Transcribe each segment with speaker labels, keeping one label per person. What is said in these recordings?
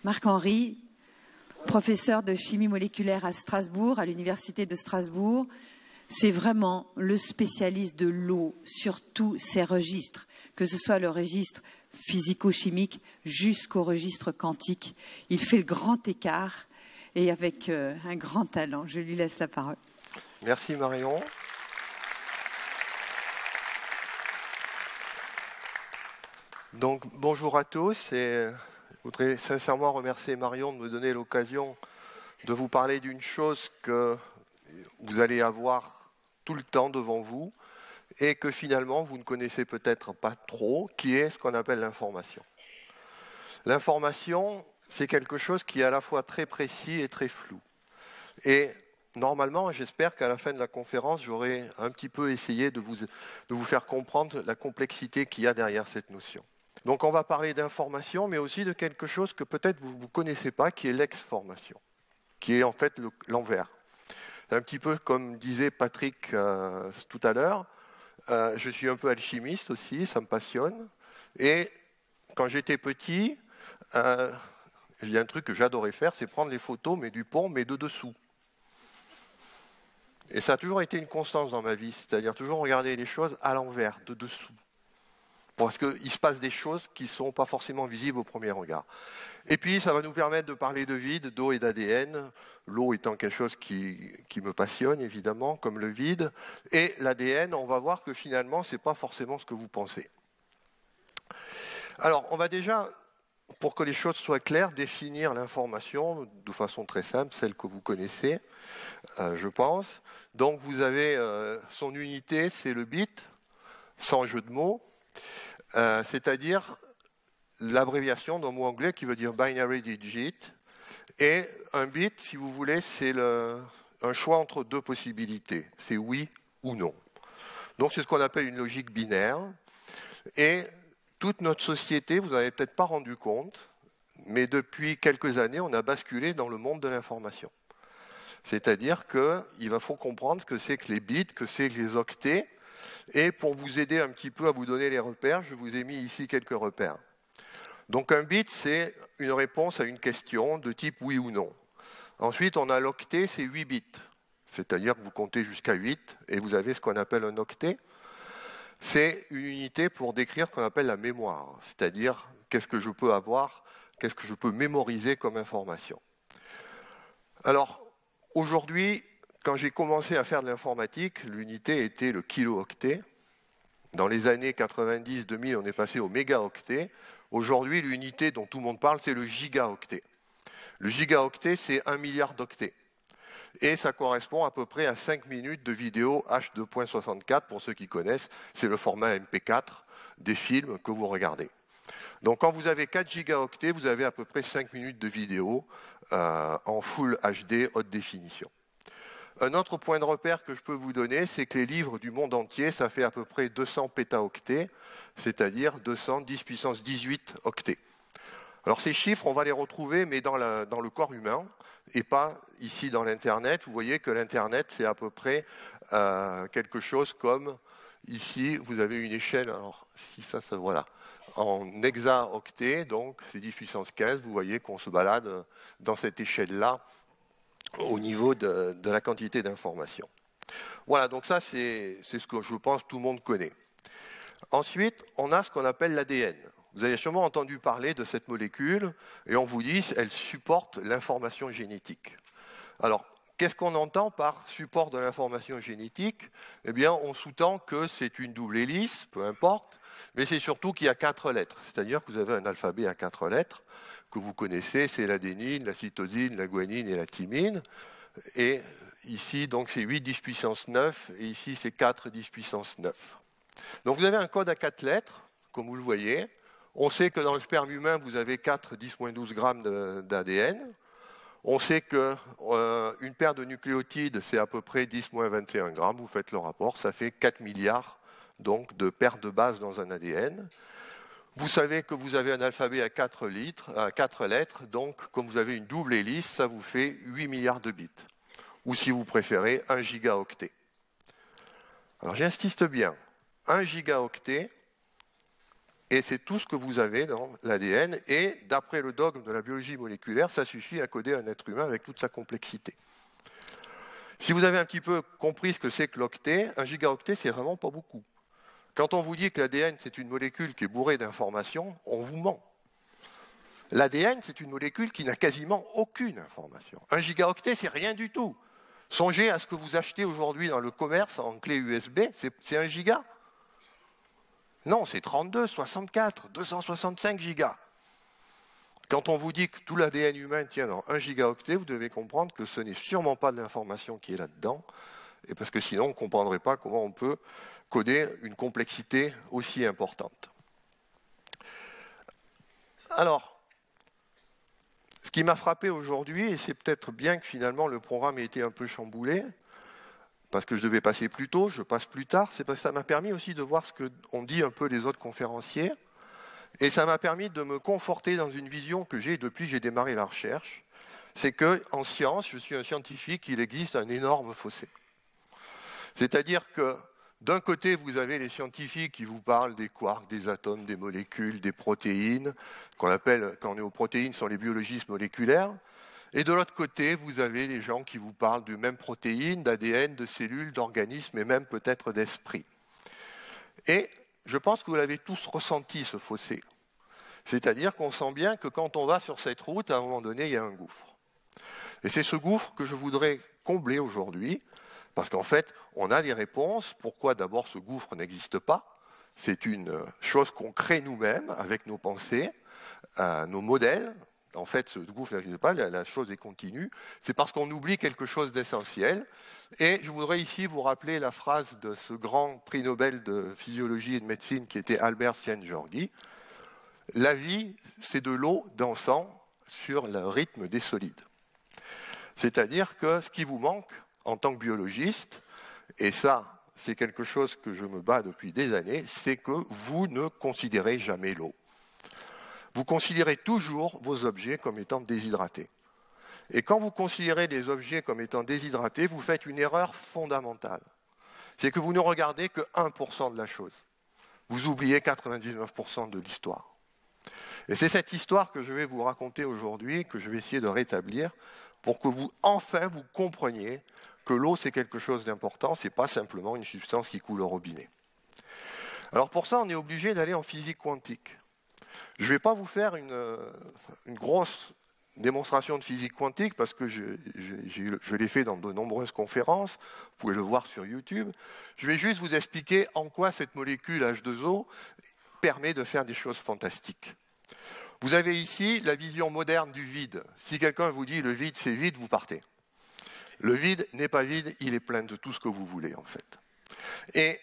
Speaker 1: Marc-Henri, professeur de chimie moléculaire à Strasbourg, à l'Université de Strasbourg, c'est vraiment le spécialiste de l'eau sur tous ses registres, que ce soit le registre physico-chimique jusqu'au registre quantique. Il fait le grand écart et avec un grand talent. Je lui laisse la parole.
Speaker 2: Merci Marion. Donc bonjour à tous et je voudrais sincèrement remercier Marion de me donner l'occasion de vous parler d'une chose que vous allez avoir tout le temps devant vous et que finalement vous ne connaissez peut-être pas trop, qui est ce qu'on appelle l'information. L'information, c'est quelque chose qui est à la fois très précis et très flou. Et normalement, j'espère qu'à la fin de la conférence, j'aurai un petit peu essayé de vous faire comprendre la complexité qu'il y a derrière cette notion. Donc on va parler d'information, mais aussi de quelque chose que peut-être vous ne connaissez pas, qui est l'exformation, qui est en fait l'envers. Un petit peu comme disait Patrick tout à l'heure, je suis un peu alchimiste aussi, ça me passionne. Et quand j'étais petit, il y a un truc que j'adorais faire, c'est prendre les photos, mais du pont, mais de dessous. Et ça a toujours été une constance dans ma vie, c'est-à-dire toujours regarder les choses à l'envers, de dessous. Parce qu'il se passe des choses qui ne sont pas forcément visibles au premier regard. Et puis, ça va nous permettre de parler de vide, d'eau et d'ADN. L'eau étant quelque chose qui me passionne, évidemment, comme le vide. Et l'ADN, on va voir que finalement, ce n'est pas forcément ce que vous pensez. Alors, on va déjà, pour que les choses soient claires, définir l'information de façon très simple, celle que vous connaissez, je pense. Donc, vous avez son unité, c'est le bit, sans jeu de mots. C'est-à-dire l'abréviation d'un mot anglais qui veut dire binary digit. Et un bit, si vous voulez, c'est un choix entre deux possibilités. C'est oui ou non. Donc c'est ce qu'on appelle une logique binaire. Et toute notre société, vous n'en avez peut-être pas rendu compte, mais depuis quelques années, on a basculé dans le monde de l'information. C'est-à-dire qu'il faut comprendre ce que c'est que les bits, que c'est que les octets. Et pour vous aider un petit peu à vous donner les repères, je vous ai mis ici quelques repères. Donc un bit, c'est une réponse à une question de type oui ou non. Ensuite, on a l'octet, c'est 8 bits. C'est-à-dire que vous comptez jusqu'à 8 et vous avez ce qu'on appelle un octet. C'est une unité pour décrire ce qu'on appelle la mémoire. C'est-à-dire qu'est-ce que je peux avoir, qu'est-ce que je peux mémoriser comme information. Alors, aujourd'hui, quand j'ai commencé à faire de l'informatique, l'unité était le kilo-octet. Dans les années 90-2000, on est passé au mégaoctet. Aujourd'hui, l'unité dont tout le monde parle, c'est le gigaoctet. Le gigaoctet, c'est 1 milliard d'octets. Et ça correspond à peu près à 5 minutes de vidéo H2.64, pour ceux qui connaissent. C'est le format MP4 des films que vous regardez. Donc quand vous avez 4 gigaoctets, vous avez à peu près 5 minutes de vidéo en Full HD haute définition. Un autre point de repère que je peux vous donner, c'est que les livres du monde entier, ça fait à peu près 200 pétaoctets, c'est-à-dire 210 puissance 18 octets. Alors ces chiffres, on va les retrouver, mais dans le corps humain, et pas ici dans l'Internet. Vous voyez que l'Internet, c'est à peu près quelque chose comme, ici, vous avez une échelle, alors si ça voilà, en hexaoctets, donc c'est 10 puissance 15, vous voyez qu'on se balade dans cette échelle-là, au niveau de la quantité d'informations. Voilà, donc ça, c'est ce que je pense tout le monde connaît. Ensuite, on a ce qu'on appelle l'ADN. Vous avez sûrement entendu parler de cette molécule, et on vous dit qu'elle supporte l'information génétique. Alors, qu'est-ce qu'on entend par support de l'information génétique? Eh bien, on sous-tend que c'est une double hélice, peu importe, mais c'est surtout qu'il y a 4 lettres. C'est-à-dire que vous avez un alphabet à 4 lettres, que vous connaissez, c'est l'adénine, la cytosine, la guanine et la thymine. Et ici, donc, c'est 8 10 puissance 9, et ici, c'est 4 10 puissance 9. Donc, vous avez un code à 4 lettres, comme vous le voyez. On sait que dans le sperme humain, vous avez 4 10-12 grammes d'ADN. On sait qu'une paire de nucléotides, c'est à peu près 10-21 grammes. Vous faites le rapport, ça fait 4 milliards donc, de paires de bases dans un ADN. Vous savez que vous avez un alphabet à 4 lettres, donc comme vous avez une double hélice, ça vous fait 8 milliards de bits. Ou si vous préférez, 1 gigaoctet. Alors j'insiste bien, 1 gigaoctet, Et c'est tout ce que vous avez dans l'ADN. Et d'après le dogme de la biologie moléculaire, ça suffit à coder un être humain avec toute sa complexité. Si vous avez un petit peu compris ce que c'est que l'octet, un gigaoctet, c'est vraiment pas beaucoup. Quand on vous dit que l'ADN, c'est une molécule qui est bourrée d'informations, on vous ment. L'ADN, c'est une molécule qui n'a quasiment aucune information. Un gigaoctet, c'est rien du tout. Songez à ce que vous achetez aujourd'hui dans le commerce en clé USB, c'est 1 giga. Non, c'est 32, 64, 265 gigas. Quand on vous dit que tout l'ADN humain tient dans 1 gigaoctet, vous devez comprendre que ce n'est sûrement pas de l'information qui est là-dedans, et parce que sinon on ne comprendrait pas comment on peut coder une complexité aussi importante. Alors, ce qui m'a frappé aujourd'hui, et c'est peut-être bien que finalement le programme ait été un peu chamboulé, parce que je devais passer plus tôt, je passe plus tard, c'est parce que ça m'a permis aussi de voir ce qu'ont dit un peu les autres conférenciers, et ça m'a permis de me conforter dans une vision que j'ai depuis que j'ai démarré la recherche, c'est qu'en science, je suis un scientifique, il existe un énorme fossé. C'est-à-dire que d'un côté, vous avez les scientifiques qui vous parlent des quarks, des atomes, des molécules, des protéines, qu'on appelle, quand on est aux protéines, sont les biologistes moléculaires. Et de l'autre côté, vous avez les gens qui vous parlent de mêmes protéines, d'ADN, de cellules, d'organismes et même peut-être d'esprit. Et je pense que vous l'avez tous ressenti, ce fossé. C'est-à-dire qu'on sent bien que quand on va sur cette route, à un moment donné, il y a un gouffre. Et c'est ce gouffre que je voudrais combler aujourd'hui, parce qu'en fait, on a des réponses. Pourquoi d'abord ce gouffre n'existe pas? C'est une chose qu'on crée nous-mêmes avec nos pensées, nos modèles. En fait, ce gouffre n'existe pas, la chose est continue. C'est parce qu'on oublie quelque chose d'essentiel. Et je voudrais ici vous rappeler la phrase de ce grand prix Nobel de physiologie et de médecine qui était Albert Szent-Györgyi. La vie, c'est de l'eau dansant sur le rythme des solides. C'est-à-dire que ce qui vous manque en tant que biologiste, et ça, c'est quelque chose que je me bats depuis des années, c'est que vous ne considérez jamais l'eau. Vous considérez toujours vos objets comme étant déshydratés. Et quand vous considérez les objets comme étant déshydratés, vous faites une erreur fondamentale. C'est que vous ne regardez que 1% de la chose. Vous oubliez 99% de l'histoire. Et c'est cette histoire que je vais vous raconter aujourd'hui, que je vais essayer de rétablir, pour que vous, enfin, vous compreniez que l'eau, c'est quelque chose d'important, ce n'est pas simplement une substance qui coule au robinet. Alors pour ça, on est obligé d'aller en physique quantique. Je ne vais pas vous faire une grosse démonstration de physique quantique, parce que je l'ai fait dans de nombreuses conférences, vous pouvez le voir sur YouTube. Je vais juste vous expliquer en quoi cette molécule H2O permet de faire des choses fantastiques. Vous avez ici la vision moderne du vide. Si quelqu'un vous dit « le vide, c'est vide », vous partez. Le vide n'est pas vide, il est plein de tout ce que vous voulez, en fait. Et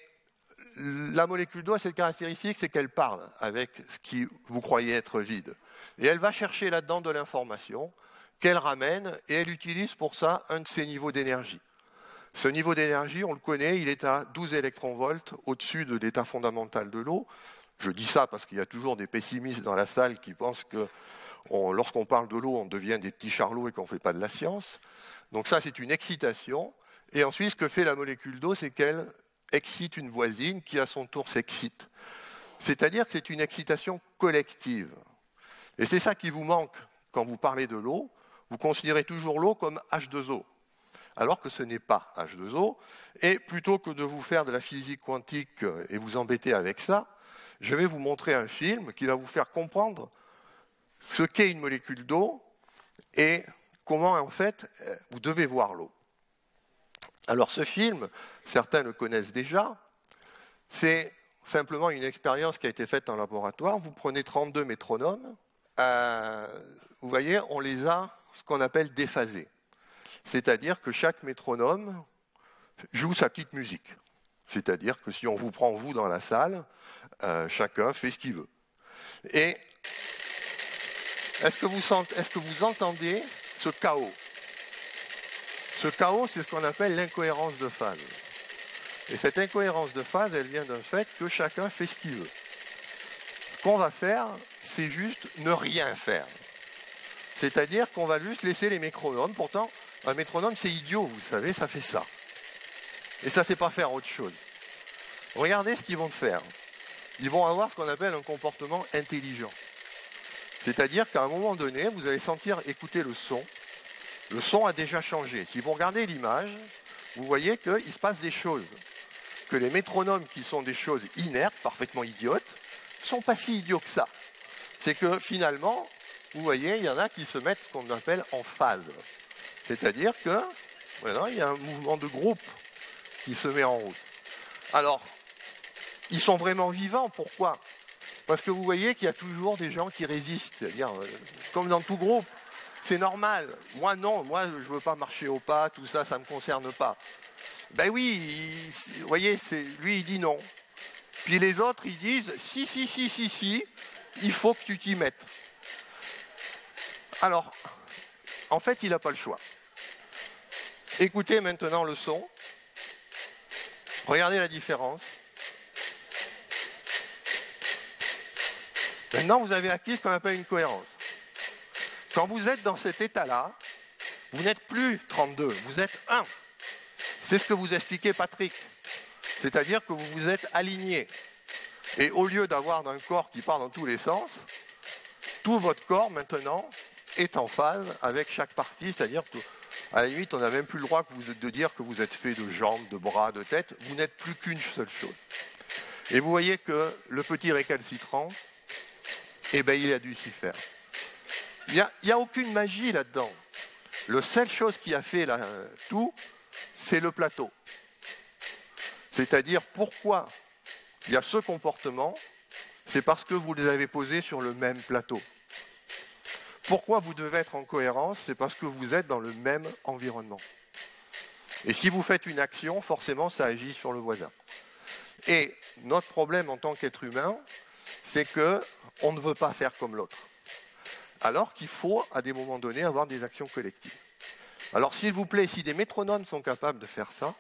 Speaker 2: la molécule d'eau a cette caractéristique, c'est qu'elle parle avec ce qui vous croyez être vide. Et elle va chercher là-dedans de l'information qu'elle ramène, et elle utilise pour ça un de ses niveaux d'énergie. Ce niveau d'énergie, on le connaît, il est à 12 électronvolts au-dessus de l'état fondamental de l'eau. Je dis ça parce qu'il y a toujours des pessimistes dans la salle qui pensent que lorsqu'on parle de l'eau, on devient des petits charlots et qu'on ne fait pas de la science. Donc ça, c'est une excitation. Et ensuite, ce que fait la molécule d'eau, c'est qu'elle excite une voisine qui, à son tour, s'excite. C'est-à-dire que c'est une excitation collective. Et c'est ça qui vous manque quand vous parlez de l'eau. Vous considérez toujours l'eau comme H2O, alors que ce n'est pas H2O. Et plutôt que de vous faire de la physique quantique et vous embêter avec ça, je vais vous montrer un film qui va vous faire comprendre ce qu'est une molécule d'eau et comment, en fait, vous devez voir l'eau. Alors ce film, certains le connaissent déjà, c'est simplement une expérience qui a été faite en laboratoire. Vous prenez 32 métronomes, vous voyez, on les a ce qu'on appelle déphasés. C'est-à-dire que chaque métronome joue sa petite musique. C'est-à-dire que si on vous prend vous dans la salle, chacun fait ce qu'il veut. Et est-ce que vous entendez ce chaos? Ce chaos, c'est ce qu'on appelle l'incohérence de phase. Et cette incohérence de phase, elle vient d'un fait que chacun fait ce qu'il veut. Ce qu'on va faire, c'est juste ne rien faire. C'est-à-dire qu'on va juste laisser les métronomes. Pourtant, un métronome, c'est idiot, vous savez, ça fait ça. Et ça ne sait pas faire autre chose. Regardez ce qu'ils vont faire. ils vont avoir ce qu'on appelle un comportement intelligent. C'est-à-dire qu'à un moment donné, vous allez sentir écouter le son a déjà changé. Si vous regardez l'image, vous voyez qu'il se passe des choses, que les métronomes qui sont des choses inertes, parfaitement idiotes, ne sont pas si idiots que ça. C'est que finalement, vous voyez, il y en a qui se mettent ce qu'on appelle en phase. C'est-à-dire que, voilà, il y a un mouvement de groupe qui se met en route. Alors, ils sont vraiment vivants, pourquoi ? Parce que vous voyez qu'il y a toujours des gens qui résistent. C'est-à-dire, comme dans tout groupe, c'est normal. Moi, non, moi, je ne veux pas marcher au pas, tout ça, ça ne me concerne pas. Ben oui, vous voyez, lui, il dit non. Puis les autres, ils disent, si, il faut que tu t'y mettes. Alors, en fait, il n'a pas le choix. Écoutez maintenant le son. Regardez la différence. Maintenant, vous avez acquis ce qu'on appelle une cohérence. Quand vous êtes dans cet état-là, vous n'êtes plus 32, vous êtes 1. C'est ce que vous expliquait Patrick. C'est-à-dire que vous vous êtes aligné. Et au lieu d'avoir un corps qui part dans tous les sens, tout votre corps, maintenant, est en phase avec chaque partie. C'est-à-dire qu'à la limite, on n'a même plus le droit de dire que vous êtes fait de jambes, de bras, de tête. Vous n'êtes plus qu'une seule chose. Et vous voyez que le petit récalcitrant, eh bien, il a dû s'y faire. Il n'y a aucune magie là-dedans. La seule chose qui a fait tout, c'est le plateau. C'est-à-dire, pourquoi il y a ce comportement, c'est parce que vous les avez posés sur le même plateau. Pourquoi vous devez être en cohérence, c'est parce que vous êtes dans le même environnement. Et si vous faites une action, forcément, ça agit sur le voisin. Et notre problème en tant qu'être humain, c'est qu'on ne veut pas faire comme l'autre. Alors qu'il faut, à des moments donnés, avoir des actions collectives. Alors, s'il vous plaît, si des métronomes sont capables de faire ça,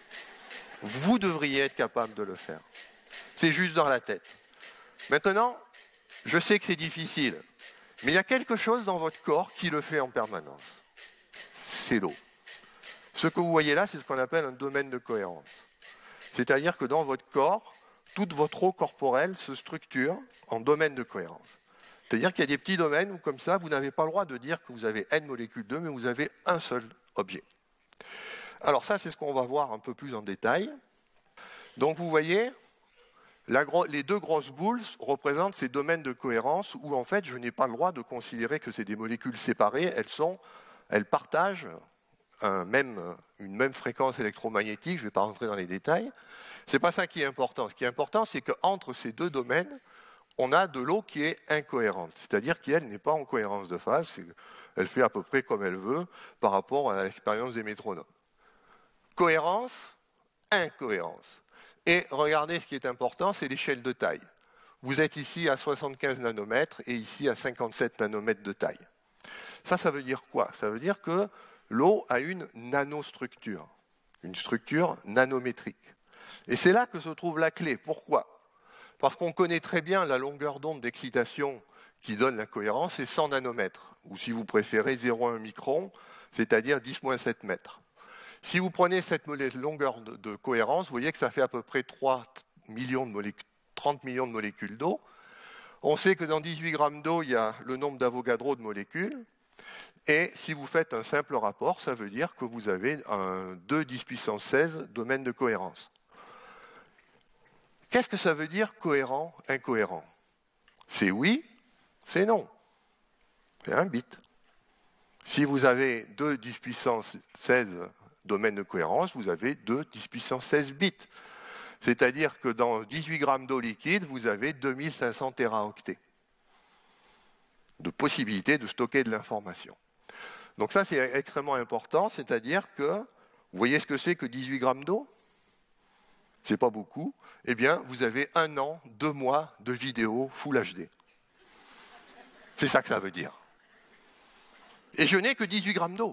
Speaker 2: vous devriez être capable de le faire. C'est juste dans la tête. Maintenant, je sais que c'est difficile, mais il y a quelque chose dans votre corps qui le fait en permanence. C'est l'eau. Ce que vous voyez là, c'est ce qu'on appelle un domaine de cohérence. C'est-à-dire que dans votre corps, toute votre eau corporelle se structure en domaine de cohérence. C'est-à-dire qu'il y a des petits domaines où, comme ça, vous n'avez pas le droit de dire que vous avez N molécules d'eau, mais vous avez un seul objet. Alors ça, c'est ce qu'on va voir un peu plus en détail. Donc vous voyez, les deux grosses boules représentent ces domaines de cohérence où, en fait, je n'ai pas le droit de considérer que c'est des molécules séparées. Elles partagent une même fréquence électromagnétique. Je ne vais pas rentrer dans les détails. Ce n'est pas ça qui est important. Ce qui est important, c'est qu'entre ces deux domaines, on a de l'eau qui est incohérente, c'est-à-dire qu'elle n'est pas en cohérence de phase, elle fait à peu près comme elle veut par rapport à l'expérience des métronomes. Cohérence, incohérence. Et regardez, ce qui est important, c'est l'échelle de taille. Vous êtes ici à 75 nanomètres et ici à 57 nanomètres de taille. Ça veut dire quoi? Ça veut dire que l'eau a une nanostructure, une structure nanométrique. Et c'est là que se trouve la clé. Pourquoi? Parce qu'on connaît très bien la longueur d'onde d'excitation qui donne la cohérence, c'est 100 nanomètres, ou si vous préférez 0,1 micron, c'est-à-dire 10-7 mètres. Si vous prenez cette longueur de cohérence, vous voyez que ça fait à peu près 30 millions de molécules d'eau. On sait que dans 18 grammes d'eau, il y a le nombre d'Avogadro de molécules. Et si vous faites un simple rapport, ça veut dire que vous avez un 2 10 puissance 16 domaine de cohérence. Qu'est-ce que ça veut dire cohérent, incohérent? C'est oui, c'est non. C'est un bit. Si vous avez 2 10 puissance 16 domaines de cohérence, vous avez 2 10 puissance 16 bits. C'est-à-dire que dans 18 grammes d'eau liquide, vous avez 2500 téraoctets de possibilité de stocker de l'information. Donc ça, c'est extrêmement important, c'est-à-dire que, vous voyez ce que c'est que 18 grammes d'eau? C'est pas beaucoup. Eh bien, vous avez 1 an, 2 mois de vidéo Full HD. C'est ça que ça veut dire. Et je n'ai que 18 grammes d'eau.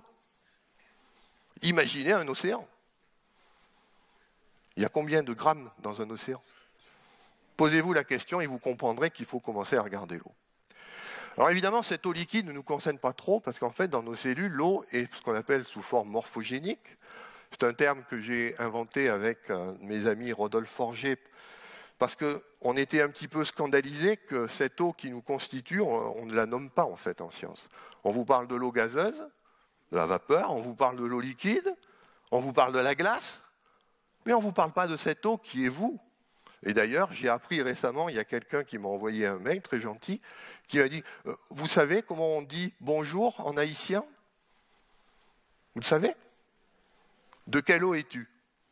Speaker 2: Imaginez un océan. Il y a combien de grammes dans un océan? Posez-vous la question et vous comprendrez qu'il faut commencer à regarder l'eau. Alors évidemment, cette eau liquide ne nous concerne pas trop parce qu'en fait, dans nos cellules, l'eau est ce qu'on appelle sous forme morphogénique. C'est un terme que j'ai inventé avec mes amis Rodolphe Forger parce qu'on était un petit peu scandalisé que cette eau qui nous constitue, on ne la nomme pas en fait en science. On vous parle de l'eau gazeuse, de la vapeur, on vous parle de l'eau liquide, on vous parle de la glace, mais on ne vous parle pas de cette eau qui est vous. Et d'ailleurs, j'ai appris récemment, il y a quelqu'un qui m'a envoyé un mail très gentil, qui m'a dit « Vous savez comment on dit bonjour en haïtien ? Vous le savez ? De quelle eau es-tu »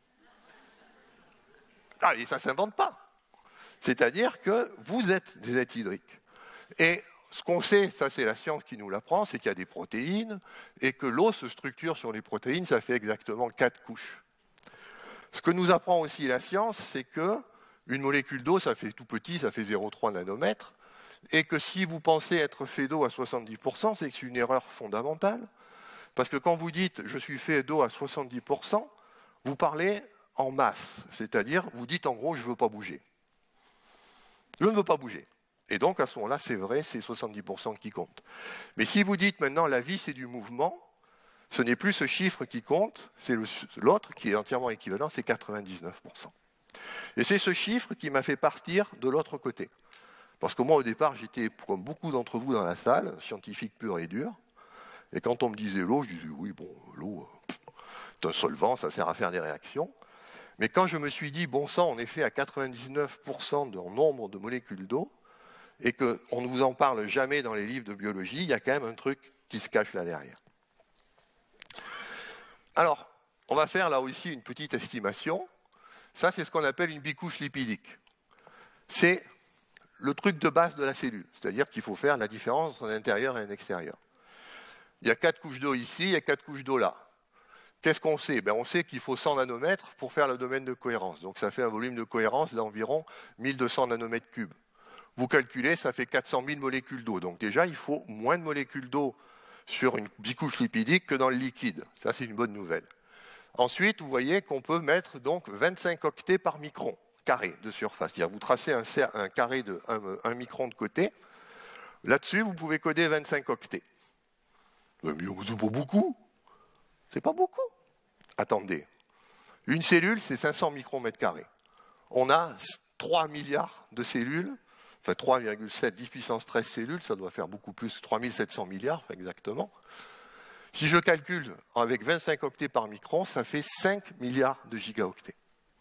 Speaker 2: Ah, et ça ne s'invente pas. C'est-à-dire que vous êtes des êtres hydriques. Et ce qu'on sait, ça c'est la science qui nous l'apprend, c'est qu'il y a des protéines, et que l'eau se structure sur les protéines, ça fait exactement 4 couches. Ce que nous apprend aussi la science, c'est que une molécule d'eau, ça fait tout petit, ça fait 0,3 nanomètres, et que si vous pensez être fait d'eau à 70%, c'est que c'est une erreur fondamentale, parce que quand vous dites « je suis fait d'eau à 70%, vous parlez en masse, c'est-à-dire vous dites en gros « je ne veux pas bouger ». Je ne veux pas bouger. Et donc à ce moment-là, c'est vrai, c'est 70% qui compte. Mais si vous dites maintenant « la vie c'est du mouvement », ce n'est plus ce chiffre qui compte, c'est l'autre qui est entièrement équivalent, c'est 99%. Et c'est ce chiffre qui m'a fait partir de l'autre côté. Parce que moi, au départ, j'étais, comme beaucoup d'entre vous dans la salle, scientifique pur et dur. Et quand on me disait l'eau, je disais, oui, bon, l'eau, c'est un solvant, ça sert à faire des réactions. Mais quand je me suis dit, bon sang, on est fait à 99% de nombre de molécules d'eau, et qu'on ne vous en parle jamais dans les livres de biologie, il y a quand même un truc qui se cache là derrière. Alors, on va faire là aussi une petite estimation. Ça, c'est ce qu'on appelle une bicouche lipidique. C'est le truc de base de la cellule, c'est-à-dire qu'il faut faire la différence entre un intérieur et un extérieur. Il y a 4 couches d'eau ici, il y a 4 couches d'eau là. Qu'est-ce qu'on sait ? On sait qu'il faut 100 nanomètres pour faire le domaine de cohérence. Donc ça fait un volume de cohérence d'environ 1200 nanomètres cubes. Vous calculez, ça fait 400 000 molécules d'eau. Donc déjà, il faut moins de molécules d'eau sur une bicouche lipidique que dans le liquide. Ça, c'est une bonne nouvelle. Ensuite, vous voyez qu'on peut mettre donc 25 octets par micron carré de surface. C'est-à-dire vous tracez un carré de 1 micron de côté. Là-dessus, vous pouvez coder 25 octets. Mais c'est pas beaucoup. C'est pas beaucoup. Attendez. Une cellule, c'est 500 micromètres carrés. On a 3 milliards de cellules, enfin 3,7, 10 puissance 13 cellules, ça doit faire beaucoup plus, 3700 milliards exactement. Si je calcule avec 25 octets par micron, ça fait 5 milliards de gigaoctets.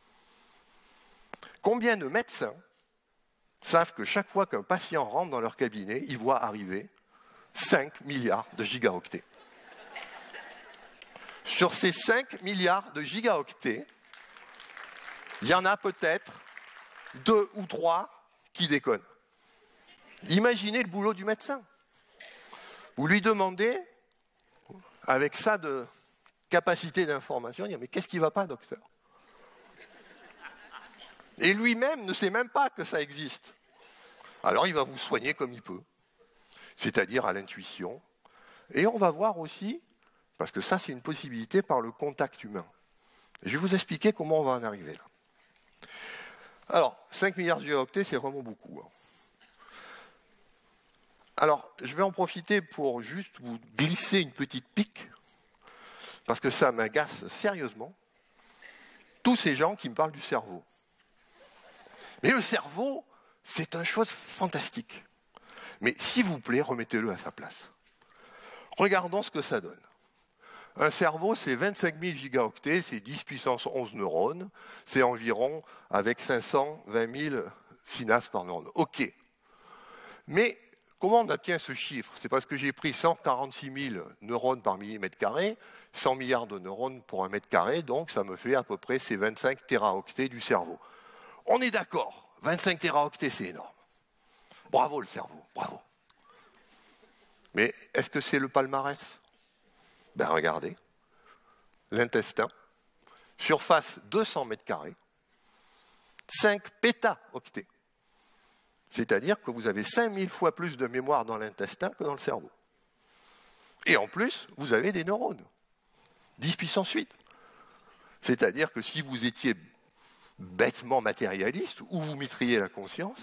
Speaker 2: Combien de médecins savent que chaque fois qu'un patient rentre dans leur cabinet, ils voient arriver 5 milliards de gigaoctets? Sur ces 5 milliards de gigaoctets, il y en a peut-être 2 ou 3 qui déconnent. Imaginez le boulot du médecin. Vous lui demandez, avec ça de capacité d'information, dire « mais qu'est-ce qui ne va pas, docteur ?» Et lui-même ne sait même pas que ça existe. Alors il va vous soigner comme il peut, c'est-à-dire à l'intuition. Et on va voir aussi, parce que ça c'est une possibilité par le contact humain. Je vais vous expliquer comment on va en arriver là. Alors, 5 milliards de gigaoctets, c'est vraiment beaucoup. Alors, je vais en profiter pour juste vous glisser une petite pique, parce que ça m'agace sérieusement, tous ces gens qui me parlent du cerveau. Mais le cerveau, c'est une chose fantastique. Mais s'il vous plaît, remettez-le à sa place. Regardons ce que ça donne. Un cerveau, c'est 25 000 gigaoctets, c'est 10 puissance 11 neurones, c'est environ avec 520 000 synapses par neurone. OK. Mais comment on obtient ce chiffre? C'est parce que j'ai pris 146 000 neurones par millimètre carré, 100 milliards de neurones pour 1 mètre carré, donc ça me fait à peu près ces 25 téraoctets du cerveau. On est d'accord, 25 téraoctets, c'est énorme. Bravo le cerveau, bravo. Mais est-ce que c'est le palmarès? Ben regardez, l'intestin, surface 200 mètres carrés, 5 pétaoctets. C'est-à-dire que vous avez 5000 fois plus de mémoire dans l'intestin que dans le cerveau. Et en plus, vous avez des neurones, 10 puissance 8. C'est-à-dire que si vous étiez bêtement matérialiste, où vous mettriez la conscience?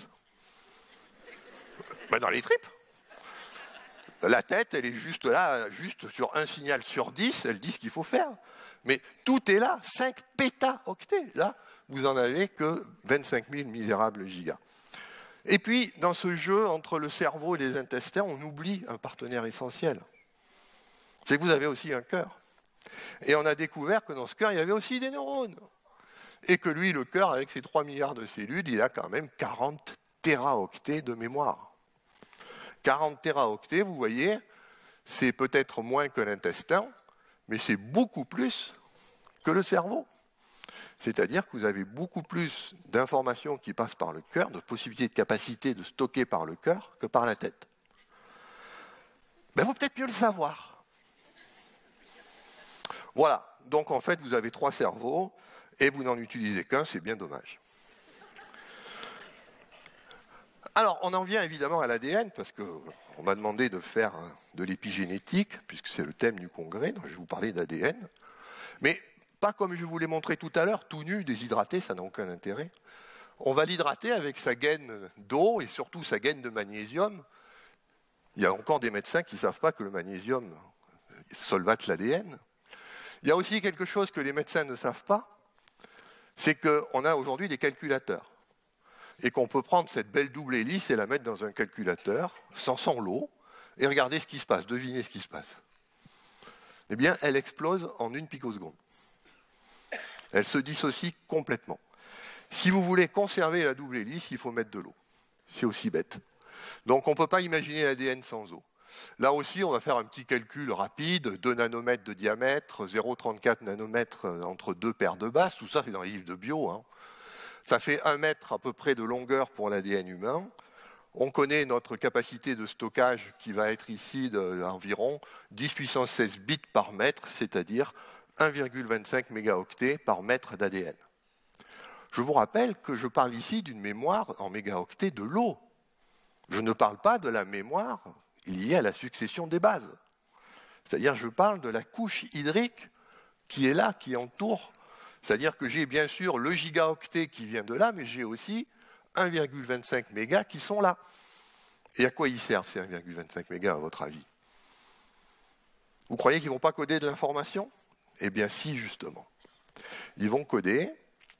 Speaker 2: Ben dans les tripes. La tête, elle est juste là, juste sur un signal sur 10, elle dit ce qu'il faut faire. Mais tout est là, 5 pétaoctets. Là, vous n'en avez que 25 000 misérables gigas. Et puis, dans ce jeu entre le cerveau et les intestins, on oublie un partenaire essentiel. C'est que vous avez aussi un cœur. Et on a découvert que dans ce cœur, il y avait aussi des neurones. Et que lui, le cœur, avec ses 3 milliards de cellules, il a quand même 40 téraoctets de mémoire. 40 téraoctets, vous voyez, c'est peut-être moins que l'intestin, mais c'est beaucoup plus que le cerveau. C'est-à-dire que vous avez beaucoup plus d'informations qui passent par le cœur, de possibilités de capacité de stocker par le cœur que par la tête. Ben, il vaut peut-être mieux le savoir. Voilà, donc en fait, vous avez 3 cerveaux et vous n'en utilisez qu'un, c'est bien dommage. Alors, on en vient évidemment à l'ADN, parce qu'on m'a demandé de faire de l'épigénétique, puisque c'est le thème du congrès, donc je vais vous parler d'ADN. Mais pas comme je vous l'ai montré tout à l'heure, tout nu, déshydraté, ça n'a aucun intérêt. On va l'hydrater avec sa gaine d'eau et surtout sa gaine de magnésium. Il y a encore des médecins qui ne savent pas que le magnésium solvate l'ADN. Il y a aussi quelque chose que les médecins ne savent pas, c'est qu'on a aujourd'hui des calculateurs. Et qu'on peut prendre cette belle double hélice et la mettre dans un calculateur, sans l'eau, et regarder ce qui se passe, devinez ce qui se passe. Eh bien, elle explose en 1 picoseconde. Elle se dissocie complètement. Si vous voulez conserver la double hélice, il faut mettre de l'eau. C'est aussi bête. Donc on ne peut pas imaginer l'ADN sans eau. Là aussi, on va faire un petit calcul rapide, 2 nanomètres de diamètre, 0,34 nanomètres entre 2 paires de bases, tout ça c'est dans les livres de bio. Hein. Ça fait 1 mètre à peu près de longueur pour l'ADN humain. On connaît notre capacité de stockage qui va être ici d'environ 10 puissance 16 bits par mètre, c'est-à-dire 1,25 mégaoctets par mètre d'ADN. Je vous rappelle que je parle ici d'une mémoire en mégaoctets de l'eau. Je ne parle pas de la mémoire liée à la succession des bases. C'est-à-dire je parle de la couche hydrique qui est là, qui entoure. C'est-à-dire que j'ai bien sûr le gigaoctet qui vient de là, mais j'ai aussi 1,25 mégas qui sont là. Et à quoi ils servent ces 1,25 mégas à votre avis? Vous croyez qu'ils ne vont pas coder de l'information? Eh bien si, justement. Ils vont coder,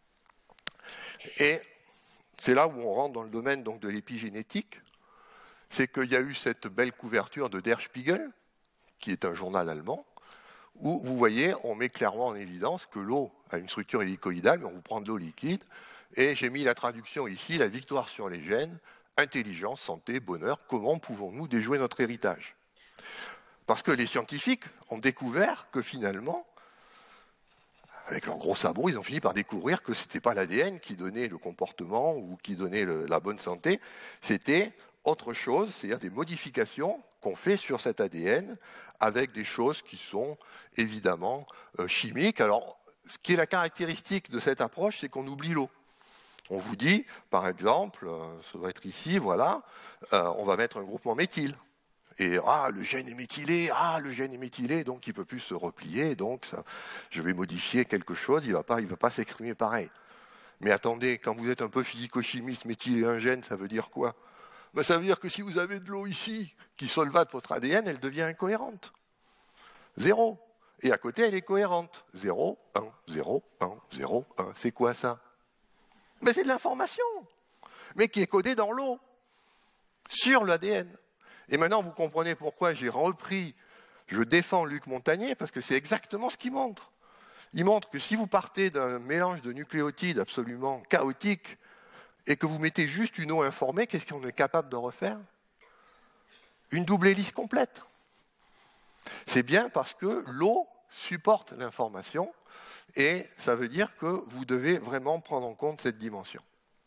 Speaker 2: et c'est là où on rentre dans le domaine donc, de l'épigénétique, c'est qu'il y a eu cette belle couverture de Der Spiegel, qui est un journal allemand, où vous voyez, on met clairement en évidence que l'eau a une structure hélicoïdale, mais on vous prend de l'eau liquide, et j'ai mis la traduction ici, la victoire sur les gènes, intelligence, santé, bonheur, comment pouvons-nous déjouer notre héritage? Parce que les scientifiques ont découvert que finalement, avec leurs gros sabots, ils ont fini par découvrir que ce n'était pas l'ADN qui donnait le comportement ou qui donnait la bonne santé, c'était autre chose, c'est-à-dire des modifications qu'on fait sur cet ADN avec des choses qui sont évidemment chimiques. Alors, ce qui est la caractéristique de cette approche, c'est qu'on oublie l'eau. On vous dit, par exemple, ça doit être ici, voilà, on va mettre un groupement méthyle. Et le gène est méthylé, donc il ne peut plus se replier, donc ça, je vais modifier quelque chose, il va pas s'exprimer pareil. Mais attendez, quand vous êtes un peu physico-chimiste, méthyler un gène, ça veut dire quoi? Ben, ça veut dire que si vous avez de l'eau ici qui solvate votre ADN, elle devient incohérente. 0. Et à côté, elle est cohérente. 0, 1, 0, 1, 0, 1. C'est quoi ça? Mais c'est de l'information, mais qui est codée dans l'eau, sur l'ADN. Et maintenant, vous comprenez pourquoi j'ai repris, je défends Luc Montagnier, parce que c'est exactement ce qu'il montre. Il montre que si vous partez d'un mélange de nucléotides absolument chaotique, et que vous mettez juste une eau informée, qu'est-ce qu'on est capable de refaire? Une double hélice complète. C'est bien parce que l'eau supporte l'information, et ça veut dire que vous devez vraiment prendre en compte cette dimension.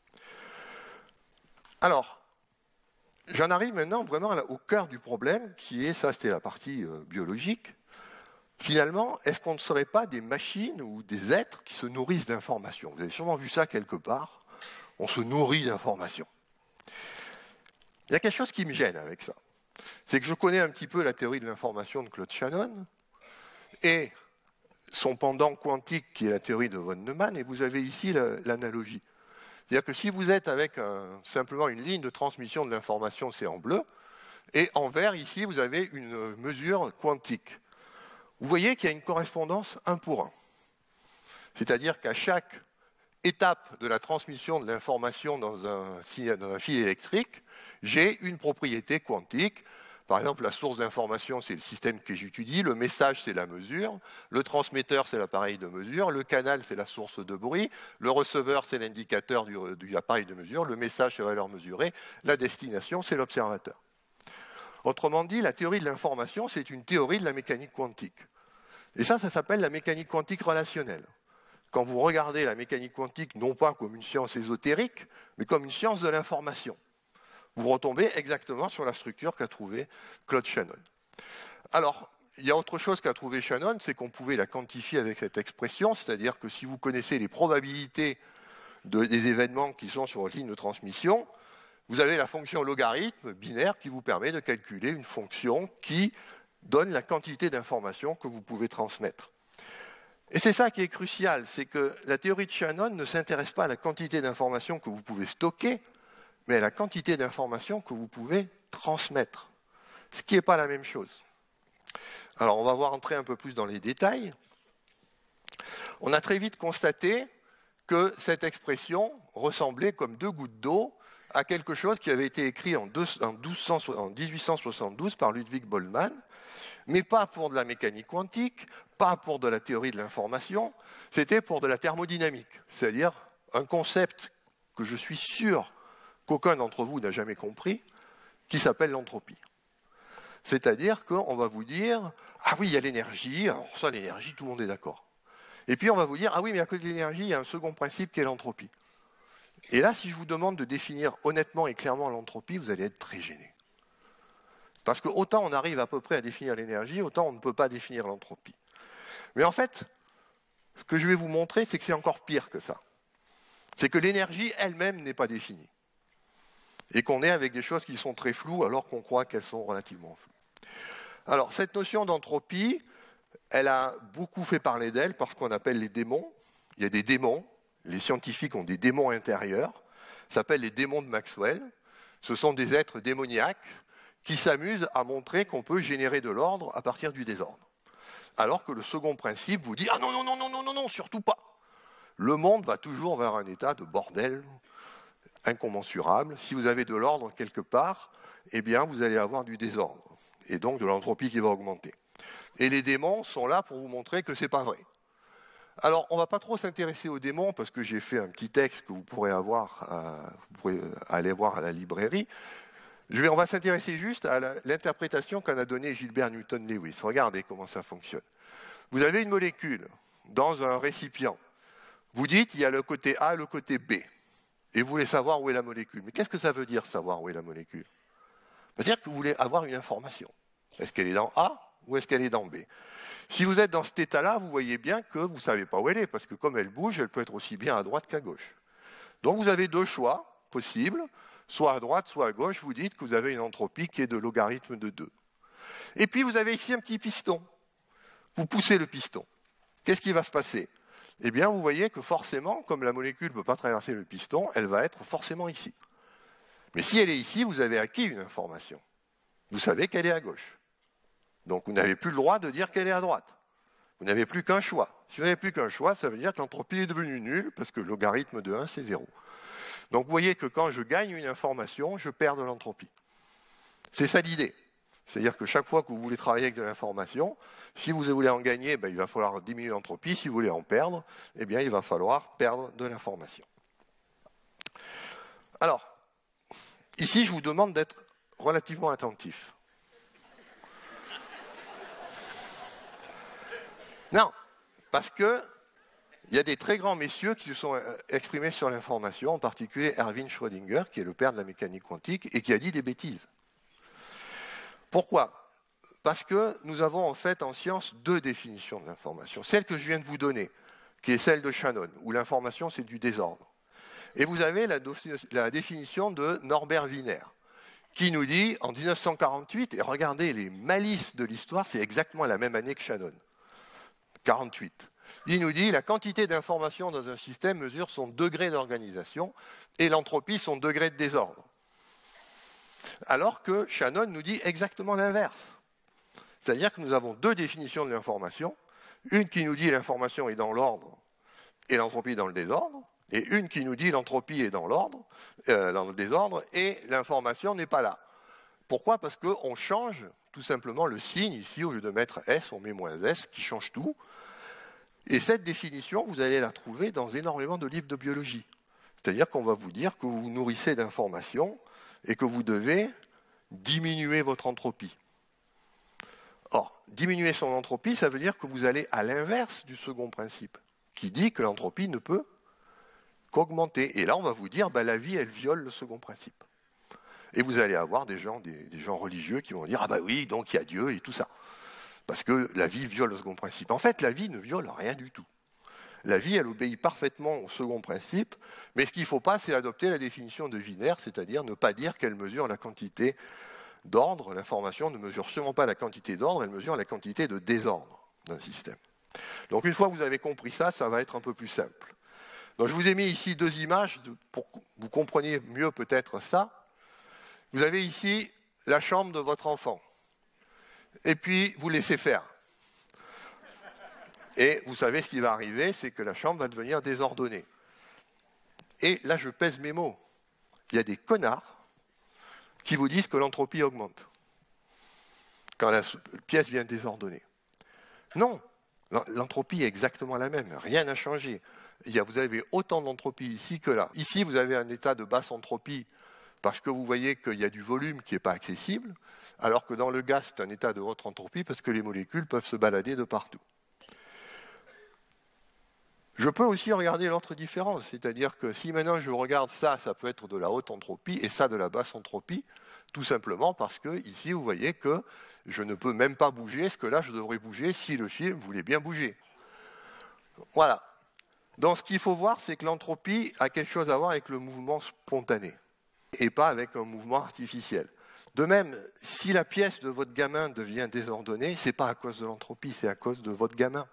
Speaker 2: Alors, j'en arrive maintenant vraiment au cœur du problème, qui est, ça c'était la partie biologique. Finalement, est-ce qu'on ne serait pas des machines ou des êtres qui se nourrissent d'informations? Vous avez sûrement vu ça quelque part. On se nourrit d'informations. Il y a quelque chose qui me gêne avec ça. C'est que je connais un petit peu la théorie de l'information de Claude Shannon et son pendant quantique qui est la théorie de von Neumann, et vous avez ici l'analogie. C'est-à-dire que si vous êtes avec simplement une ligne de transmission de l'information, c'est en bleu, et en vert, ici, vous avez une mesure quantique. Vous voyez qu'il y a une correspondance 1 pour 1. C'est-à-dire qu'à chaque étape de la transmission de l'information dans un fil électrique, j'ai une propriété quantique. Par exemple, la source d'information, c'est le système que j'étudie, le message, c'est la mesure, le transmetteur, c'est l'appareil de mesure, le canal, c'est la source de bruit, le receveur, c'est l'indicateur du appareil de mesure, le message, c'est la valeur mesurée, la destination, c'est l'observateur. Autrement dit, la théorie de l'information, c'est une théorie de la mécanique quantique. Et ça s'appelle la mécanique quantique relationnelle. Quand vous regardez la mécanique quantique, non pas comme une science ésotérique, mais comme une science de l'information, vous retombez exactement sur la structure qu'a trouvée Claude Shannon. Alors, il y a autre chose qu'a trouvé Shannon, c'est qu'on pouvait la quantifier avec cette expression, c'est-à-dire que si vous connaissez les probabilités des événements qui sont sur votre ligne de transmission, vous avez la fonction logarithme binaire qui vous permet de calculer une fonction qui donne la quantité d'informations que vous pouvez transmettre. Et c'est ça qui est crucial, c'est que la théorie de Shannon ne s'intéresse pas à la quantité d'informations que vous pouvez stocker, mais à la quantité d'informations que vous pouvez transmettre, ce qui n'est pas la même chose. Alors, on va voir entrer un peu plus dans les détails. On a très vite constaté que cette expression ressemblait comme deux gouttes d'eau à quelque chose qui avait été écrit en 1872 par Ludwig Boltzmann, mais pas pour de la mécanique quantique, pas pour de la théorie de l'information, c'était pour de la thermodynamique, c'est-à-dire un concept que je suis sûr qu'aucun d'entre vous n'a jamais compris, qui s'appelle l'entropie. C'est-à-dire qu'on va vous dire, ah oui, il y a l'énergie, alors ça, l'énergie, tout le monde est d'accord. Et puis on va vous dire, ah oui, mais à côté de l'énergie, il y a un second principe qui est l'entropie. Et là, si je vous demande de définir honnêtement et clairement l'entropie, vous allez être très gêné. Parce que autant on arrive à peu près à définir l'énergie, autant on ne peut pas définir l'entropie. Mais en fait, ce que je vais vous montrer, c'est que c'est encore pire que ça. C'est que l'énergie elle-même n'est pas définie. Et qu'on est avec des choses qui sont très floues alors qu'on croit qu'elles sont relativement floues. Alors, cette notion d'entropie, elle a beaucoup fait parler d'elle par ce qu'on appelle les démons. Il y a des démons, les scientifiques ont des démons intérieurs, ça s'appelle les démons de Maxwell. Ce sont des êtres démoniaques qui s'amusent à montrer qu'on peut générer de l'ordre à partir du désordre. Alors que le second principe vous dit « Ah non, non, non, non, non, non, non, surtout pas !» Le monde va toujours vers un état de bordel incommensurable. Si vous avez de l'ordre quelque part, eh bien, vous allez avoir du désordre, et donc de l'entropie qui va augmenter. Et les démons sont là pour vous montrer que ce n'est pas vrai. Alors, on ne va pas trop s'intéresser aux démons, parce que j'ai fait un petit texte que vous pourrez aller voir à la librairie. On va s'intéresser juste à l'interprétation qu'en a donnée Gilbert Newton-Lewis. Regardez comment ça fonctionne. Vous avez une molécule dans un récipient. Vous dites, il y a le côté A et le côté B. Et vous voulez savoir où est la molécule. Mais qu'est-ce que ça veut dire, savoir où est la molécule? C'est-à-dire que vous voulez avoir une information. Est-ce qu'elle est dans A ou est-ce qu'elle est dans B? Si vous êtes dans cet état-là, vous voyez bien que vous ne savez pas où elle est, parce que comme elle bouge, elle peut être aussi bien à droite qu'à gauche. Donc vous avez deux choix possibles, soit à droite, soit à gauche. Vous dites que vous avez une entropie qui est de logarithme de 2. Et puis vous avez ici un petit piston. Vous poussez le piston. Qu'est-ce qui va se passer? Eh bien, vous voyez que forcément, comme la molécule ne peut pas traverser le piston, elle va être forcément ici. Mais si elle est ici, vous avez acquis une information. Vous savez qu'elle est à gauche. Donc vous n'avez plus le droit de dire qu'elle est à droite. Vous n'avez plus qu'un choix. Si vous n'avez plus qu'un choix, ça veut dire que l'entropie est devenue nulle, parce que le logarithme de 1, c'est 0. Donc vous voyez que quand je gagne une information, je perds de l'entropie. C'est ça l'idée. C'est-à-dire que chaque fois que vous voulez travailler avec de l'information, si vous voulez en gagner, il va falloir diminuer l'entropie. Si vous voulez en perdre, eh bien, il va falloir perdre de l'information. Alors, ici, je vous demande d'être relativement attentif. Non, parce que il y a des très grands messieurs qui se sont exprimés sur l'information, en particulier Erwin Schrödinger, qui est le père de la mécanique quantique, et qui a dit des bêtises. Pourquoi? Parce que nous avons en fait en science deux définitions de l'information. Celle que je viens de vous donner, qui est celle de Shannon, où l'information c'est du désordre. Et vous avez la définition de Norbert Wiener, qui nous dit en 1948, et regardez les malices de l'histoire, c'est exactement la même année que Shannon, 48. Il nous dit la quantité d'information dans un système mesure son degré d'organisation et l'entropie son degré de désordre. Alors que Shannon nous dit exactement l'inverse. C'est-à-dire que nous avons deux définitions de l'information, une qui nous dit l'information est dans l'ordre et l'entropie dans le désordre, et une qui nous dit l'entropie est dans l'ordre, dans le désordre, et l'information n'est pas là. Pourquoi? Parce qu'on change tout simplement le signe. Ici, au lieu de mettre S, on met moins S, qui change tout. Et cette définition, vous allez la trouver dans énormément de livres de biologie. C'est-à-dire qu'on va vous dire que vous vous nourrissez d'informations et que vous devez diminuer votre entropie. Or, diminuer son entropie, ça veut dire que vous allez à l'inverse du second principe, qui dit que l'entropie ne peut qu'augmenter. Et là, on va vous dire, la vie, elle viole le second principe. Et vous allez avoir des gens religieux qui vont dire, ah oui, donc il y a Dieu et tout ça. Parce que la vie viole le second principe. En fait, la vie ne viole rien du tout. La vie, elle obéit parfaitement au second principe, mais ce qu'il ne faut pas, c'est adopter la définition de Wiener, c'est-à-dire ne pas dire qu'elle mesure la quantité d'ordre. L'information ne mesure sûrement pas la quantité d'ordre, elle mesure la quantité de désordre d'un système. Donc une fois que vous avez compris ça, ça va être un peu plus simple. Donc je vous ai mis ici 2 images pour que vous compreniez mieux peut-être ça. Vous avez ici la chambre de votre enfant. Et puis, vous laissez faire. Et vous savez ce qui va arriver, c'est que la chambre va devenir désordonnée. Et là, je pèse mes mots. Il y a des connards qui vous disent que l'entropie augmente quand la pièce vient désordonnée. Non, l'entropie est exactement la même. Rien n'a changé. Vous avez autant d'entropie ici que là. Ici, vous avez un état de basse entropie parce que vous voyez qu'il y a du volume qui n'est pas accessible, alors que dans le gaz, c'est un état de haute entropie parce que les molécules peuvent se balader de partout. Je peux aussi regarder l'autre différence, c'est-à-dire que si maintenant je regarde ça, ça peut être de la haute entropie et ça de la basse entropie, tout simplement parce que ici, vous voyez que je ne peux même pas bouger, ce que là, je devrais bouger si le film voulait bien bouger. Voilà. Donc ce qu'il faut voir, c'est que l'entropie a quelque chose à voir avec le mouvement spontané et pas avec un mouvement artificiel. De même, si la pièce de votre gamin devient désordonnée, ce n'est pas à cause de l'entropie, c'est à cause de votre gamin.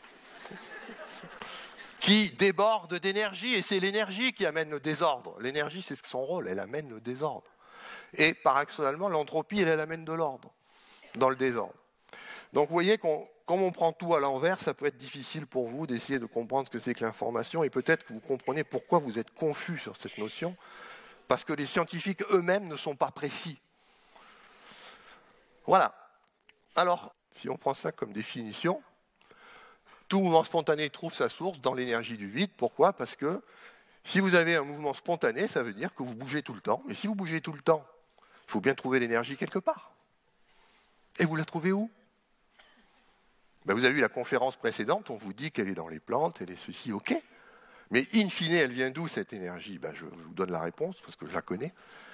Speaker 2: Qui déborde d'énergie, et c'est l'énergie qui amène le désordre. L'énergie, c'est son rôle, elle amène le désordre. Et paradoxalement, l'entropie, elle amène de l'ordre dans le désordre. Donc vous voyez, comme on prend tout à l'envers, ça peut être difficile pour vous d'essayer de comprendre ce que c'est que l'information, et peut-être que vous comprenez pourquoi vous êtes confus sur cette notion, parce que les scientifiques eux-mêmes ne sont pas précis. Voilà. Alors, si on prend ça comme définition, tout mouvement spontané trouve sa source dans l'énergie du vide. Pourquoi? Parce que si vous avez un mouvement spontané, ça veut dire que vous bougez tout le temps. Mais si vous bougez tout le temps, il faut bien trouver l'énergie quelque part. Et vous la trouvez où? Vous avez vu la conférence précédente, on vous dit qu'elle est dans les plantes, elle est ceci, ok. Mais in fine, elle vient d'où cette énergie? Je vous donne la réponse, parce que je la connais.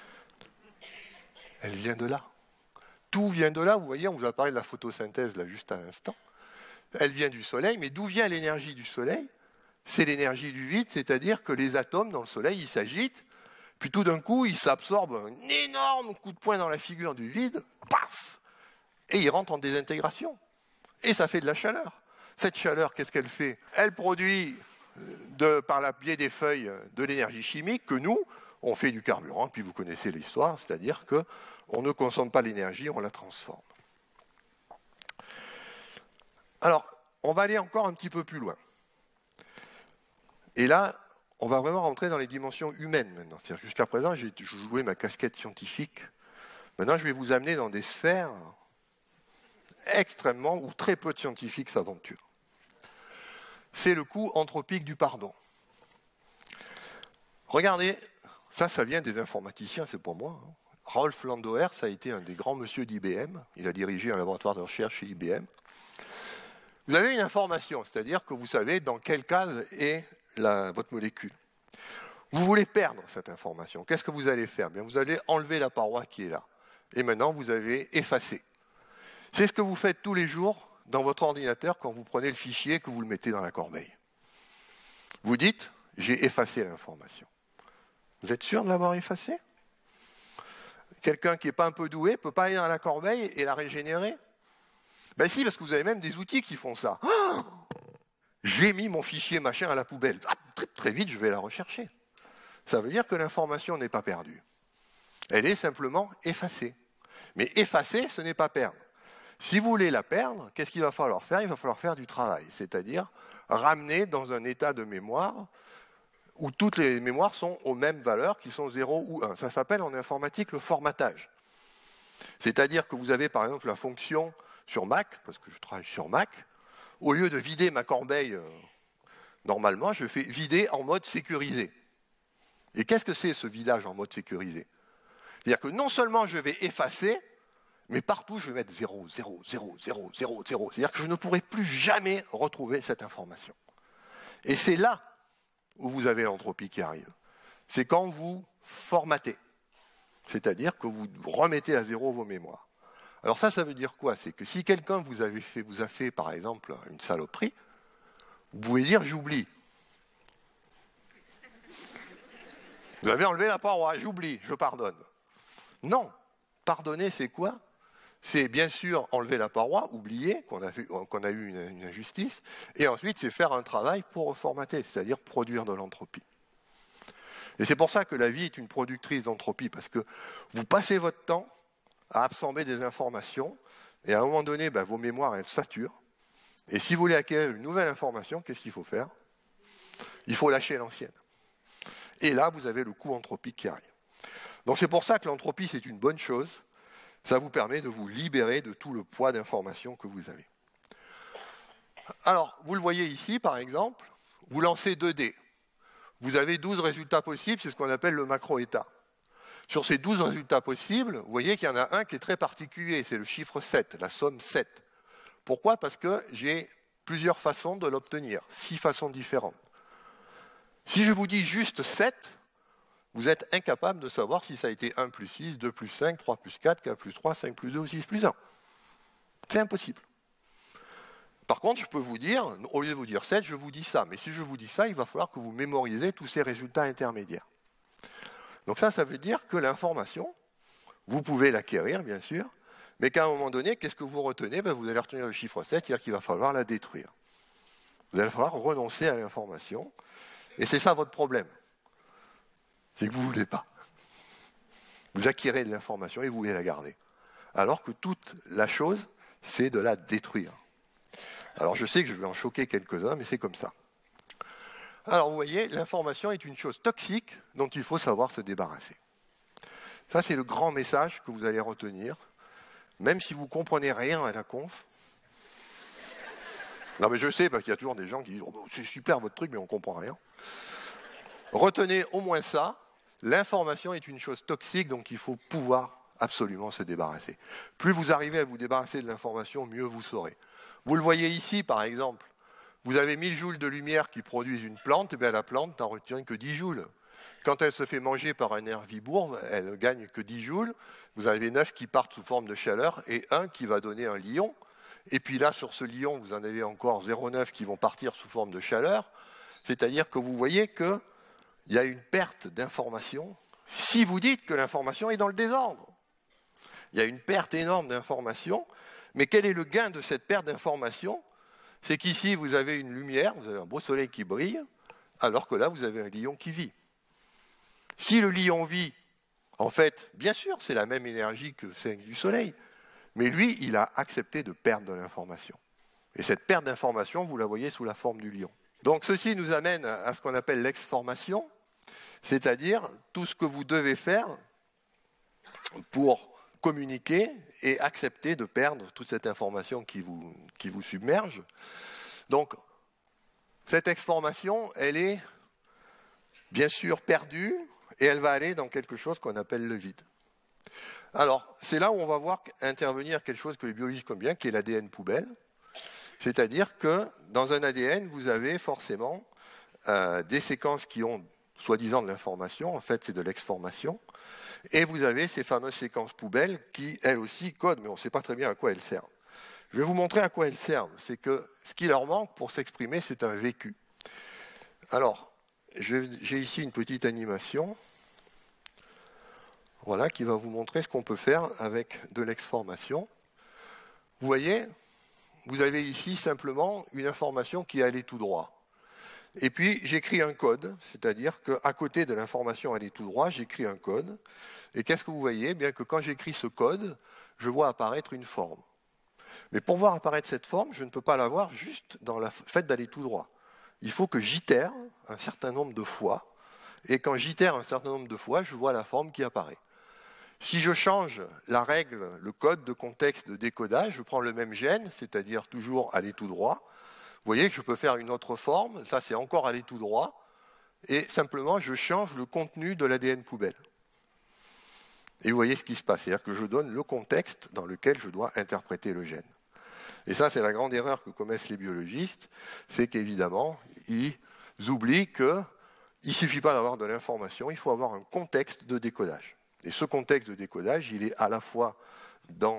Speaker 2: Elle vient de là. Tout vient de là, vous voyez, on vous a parlé de la photosynthèse là juste à l'instant. Elle vient du Soleil, mais d'où vient l'énergie du Soleil? C'est l'énergie du vide, c'est-à-dire que les atomes dans le Soleil, ils s'agitent, puis tout d'un coup, ils s'absorbent un énorme coup de poing dans la figure du vide, paf, et ils rentrent en désintégration. Et ça fait de la chaleur. Cette chaleur, qu'est-ce qu'elle fait? Elle produit, par le biais des feuilles, de l'énergie chimique que nous, on fait du carburant, puis vous connaissez l'histoire, c'est-à-dire qu'on ne consomme pas l'énergie, on la transforme. Alors, on va aller encore un petit peu plus loin. Et là, on va vraiment rentrer dans les dimensions humaines maintenant. C'est-à-dire jusqu'à présent, j'ai joué ma casquette scientifique. Maintenant, je vais vous amener dans des sphères extrêmement, où très peu de scientifiques s'aventurent. C'est le coût anthropique du pardon. Regardez, ça vient des informaticiens, c'est pour moi. Rolf Landauer, ça a été un des grands monsieur d'IBM. Il a dirigé un laboratoire de recherche chez IBM. Vous avez une information, c'est-à-dire que vous savez dans quelle case est votre molécule. Vous voulez perdre cette information. Qu'est-ce que vous allez faire? Vous allez enlever la paroi qui est là. Et maintenant, vous avez effacé. C'est ce que vous faites tous les jours dans votre ordinateur quand vous prenez le fichier et que vous le mettez dans la corbeille. Vous dites, j'ai effacé l'information. Vous êtes sûr de l'avoir effacé? Quelqu'un qui n'est pas un peu doué ne peut pas aller dans la corbeille et la régénérer? Si, parce que vous avez même des outils qui font ça. Oh, j'ai mis mon fichier machin à la poubelle. Très, très vite, je vais la rechercher. Ça veut dire que l'information n'est pas perdue. Elle est simplement effacée. Mais effacer, ce n'est pas perdre. Si vous voulez la perdre, qu'est-ce qu'il va falloir faire? Il va falloir faire du travail, c'est-à-dire ramener dans un état de mémoire où toutes les mémoires sont aux mêmes valeurs, qui sont 0 ou 1. Ça s'appelle en informatique le formatage. C'est-à-dire que vous avez par exemple la fonction sur Mac, parce que je travaille sur Mac, au lieu de vider ma corbeille normalement, je fais vider en mode sécurisé. Et qu'est-ce que c'est ce vidage en mode sécurisé? C'est-à-dire que non seulement je vais effacer, mais partout je vais mettre 0, 0, 0, 0, 0, 0. C'est-à-dire que je ne pourrai plus jamais retrouver cette information. Et c'est là où vous avez l'entropie qui arrive. C'est quand vous formatez. C'est-à-dire que vous remettez à zéro vos mémoires. Alors ça veut dire quoi? C'est que si quelqu'un vous a fait, par exemple, une saloperie, vous pouvez dire « j'oublie ». Vous avez enlevé la paroi, j'oublie, je pardonne. Non, pardonner c'est quoi? C'est bien sûr enlever la paroi, oublier qu'on a eu une injustice, et ensuite c'est faire un travail pour reformater, c'est-à-dire produire de l'entropie. Et c'est pour ça que la vie est une productrice d'entropie, parce que vous passez votre temps à absorber des informations, et à un moment donné, vos mémoires elles saturent, et si vous voulez acquérir une nouvelle information, qu'est-ce qu'il faut faire? Il faut lâcher l'ancienne. Et là, vous avez le coût anthropique qui arrive. Donc c'est pour ça que l'entropie, c'est une bonne chose. Ça vous permet de vous libérer de tout le poids d'informations que vous avez. Alors, vous le voyez ici, par exemple, vous lancez 2 dés. Vous avez 12 résultats possibles, c'est ce qu'on appelle le macro-état. Sur ces 12 résultats possibles, vous voyez qu'il y en a un qui est très particulier, c'est le chiffre 7, la somme 7. Pourquoi? Parce que j'ai plusieurs façons de l'obtenir, 6 façons différentes. Si je vous dis juste 7, vous êtes incapable de savoir si ça a été 1 plus 6, 2 plus 5, 3 plus 4, 4 plus 3, 5 plus 2 ou 6 plus 1. C'est impossible. Par contre, je peux vous dire, au lieu de vous dire 7, je vous dis ça. Mais si je vous dis ça, il va falloir que vous mémorisez tous ces résultats intermédiaires. Donc ça veut dire que l'information, vous pouvez l'acquérir, bien sûr, mais qu'à un moment donné, qu'est-ce que vous retenez? Vous allez retenir le chiffre 7, c'est-à-dire qu'il va falloir la détruire. Vous allez falloir renoncer à l'information. Et c'est ça votre problème. C'est que vous ne voulez pas. Vous acquérez de l'information et vous voulez la garder. Alors que toute la chose, c'est de la détruire. Alors je sais que je vais en choquer quelques-uns, mais c'est comme ça. Alors vous voyez, l'information est une chose toxique dont il faut savoir se débarrasser. Ça, c'est le grand message que vous allez retenir, même si vous ne comprenez rien à la conf. Non mais je sais, parce qu'il y a toujours des gens qui disent oh, « c'est super votre truc, mais on ne comprend rien ». Retenez au moins ça, l'information est une chose toxique dont il faut pouvoir absolument se débarrasser. Plus vous arrivez à vous débarrasser de l'information, mieux vous saurez. Vous le voyez ici, par exemple, vous avez 1000 joules de lumière qui produisent une plante, et bien la plante n'en retient que 10 joules. Quand elle se fait manger par un herbivore, elle ne gagne que 10 joules. Vous avez 9 qui partent sous forme de chaleur et 1 qui va donner un lion. Et puis là, sur ce lion, vous en avez encore 0,9 qui vont partir sous forme de chaleur. C'est-à-dire que vous voyez qu'il y a une perte d'information si vous dites que l'information est dans le désordre. Il y a une perte énorme d'information, mais quel est le gain de cette perte d'information? C'est qu'ici, vous avez une lumière, vous avez un beau soleil qui brille, alors que là, vous avez un lion qui vit. Si le lion vit, en fait, bien sûr, c'est la même énergie que celle du soleil, mais lui, il a accepté de perdre de l'information. Et cette perte d'information, vous la voyez sous la forme du lion. Donc ceci nous amène à ce qu'on appelle l'exformation, c'est-à-dire tout ce que vous devez faire pour communiquer et accepter de perdre toute cette information qui vous submerge. Donc, cette exformation, elle est bien sûr perdue et elle va aller dans quelque chose qu'on appelle le vide. Alors, c'est là où on va voir intervenir quelque chose que les biologistes connaissent bien, qui est l'ADN poubelle. C'est-à-dire que dans un ADN, vous avez forcément des séquences qui ont soi-disant de l'information, en fait c'est de l'exformation, et vous avez ces fameuses séquences poubelles qui, elles aussi, codent, mais on ne sait pas très bien à quoi elles servent. Je vais vous montrer à quoi elles servent. C'est que ce qui leur manque pour s'exprimer, c'est un vécu. Alors, j'ai ici une petite animation, voilà, qui va vous montrer ce qu'on peut faire avec de l'exformation. Vous voyez, vous avez ici simplement une information qui est allée tout droit. Et puis, j'écris un code, c'est-à-dire qu'à côté de l'information aller tout droit, j'écris un code. Et qu'est-ce que vous voyez? Bien que quand j'écris ce code, je vois apparaître une forme. Mais pour voir apparaître cette forme, je ne peux pas la voir juste dans le fait d'aller tout droit. il faut que j'itère un certain nombre de fois, et quand j'itère un certain nombre de fois, je vois la forme qui apparaît. Si je change la règle, le code de contexte de décodage, je prends le même gène, c'est-à-dire toujours aller tout droit, vous voyez que je peux faire une autre forme, ça c'est encore aller tout droit, et simplement je change le contenu de l'ADN poubelle. Et vous voyez ce qui se passe, c'est-à-dire que je donne le contexte dans lequel je dois interpréter le gène. Et ça, c'est la grande erreur que commettent les biologistes, c'est qu'évidemment, ils oublient qu'il ne suffit pas d'avoir de l'information, il faut avoir un contexte de décodage. Et ce contexte de décodage, il est à la fois dans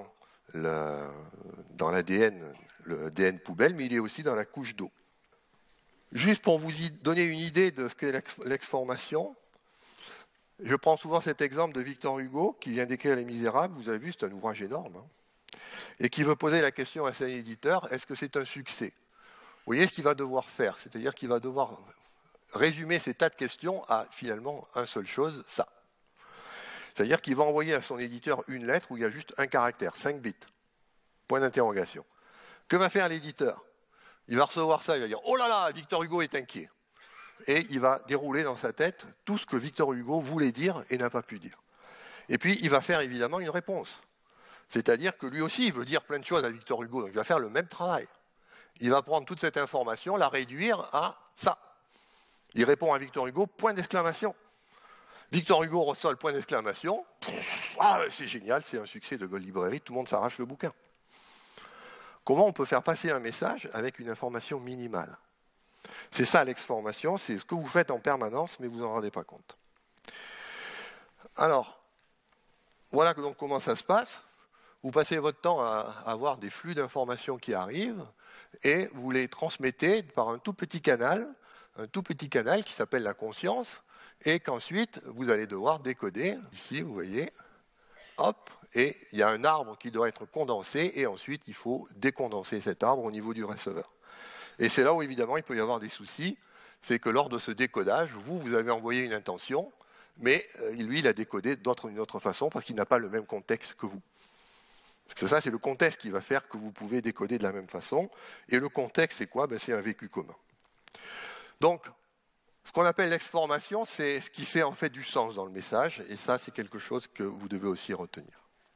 Speaker 2: l'ADN, le ADN poubelle, mais il est aussi dans la couche d'eau. Juste pour vous donner une idée de ce qu'est l'exformation, je prends souvent cet exemple de Victor Hugo, qui vient d'écrire Les Misérables, vous avez vu, c'est un ouvrage énorme, et qui veut poser la question à son éditeur, est-ce que c'est un succès? Vous voyez ce qu'il va devoir faire, c'est-à-dire qu'il va devoir résumer ces tas de questions à finalement une seule chose, ça. C'est-à-dire qu'il va envoyer à son éditeur une lettre où il y a juste un caractère, 5 bits, point d'interrogation. Que va faire l'éditeur? Il va recevoir ça, il va dire « Oh là là, Victor Hugo est inquiet ». Et il va dérouler dans sa tête tout ce que Victor Hugo voulait dire et n'a pas pu dire. Et puis, il va faire évidemment une réponse. C'est-à-dire que lui aussi, il veut dire plein de choses à Victor Hugo, donc il va faire le même travail. Il va prendre toute cette information, la réduire à ça. Il répond à Victor Hugo, point d'exclamation. Victor Hugo reçoit le point d'exclamation. Ah, c'est génial, c'est un succès de Gold Librairie, tout le monde s'arrache le bouquin. Comment on peut faire passer un message avec une information minimale? C'est ça l'exformation, c'est ce que vous faites en permanence, mais vous n'en rendez pas compte. Alors, voilà donc comment ça se passe. Vous passez votre temps à avoir des flux d'informations qui arrivent, et vous les transmettez par un tout petit canal qui s'appelle la conscience, et qu'ensuite vous allez devoir décoder. Ici, vous voyez, hop, et il y a un arbre qui doit être condensé, et ensuite il faut décondenser cet arbre au niveau du receveur. Et c'est là où évidemment il peut y avoir des soucis, c'est que lors de ce décodage, vous avez envoyé une intention, mais lui il a décodé d'une autre façon parce qu'il n'a pas le même contexte que vous. Parce que ça, c'est le contexte qui va faire que vous pouvez décoder de la même façon. Et le contexte, c'est quoi? C'est un vécu commun. Donc, ce qu'on appelle l'exformation, c'est ce qui fait en fait du sens dans le message. Et ça, c'est quelque chose que vous devez aussi retenir.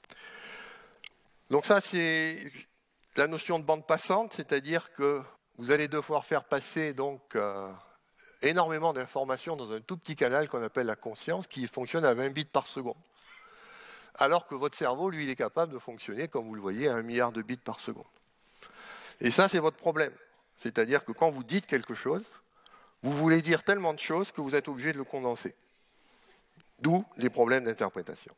Speaker 2: Donc ça, c'est la notion de bande passante, c'est-à-dire que vous allez devoir faire passer donc énormément d'informations dans un tout petit canal qu'on appelle la conscience, qui fonctionne à 20 bits par seconde. Alors que votre cerveau, lui, il est capable de fonctionner, comme vous le voyez, à 1 milliard de bits par seconde. Et ça, c'est votre problème. C'est-à-dire que quand vous dites quelque chose, vous voulez dire tellement de choses que vous êtes obligé de le condenser. D'où les problèmes d'interprétation.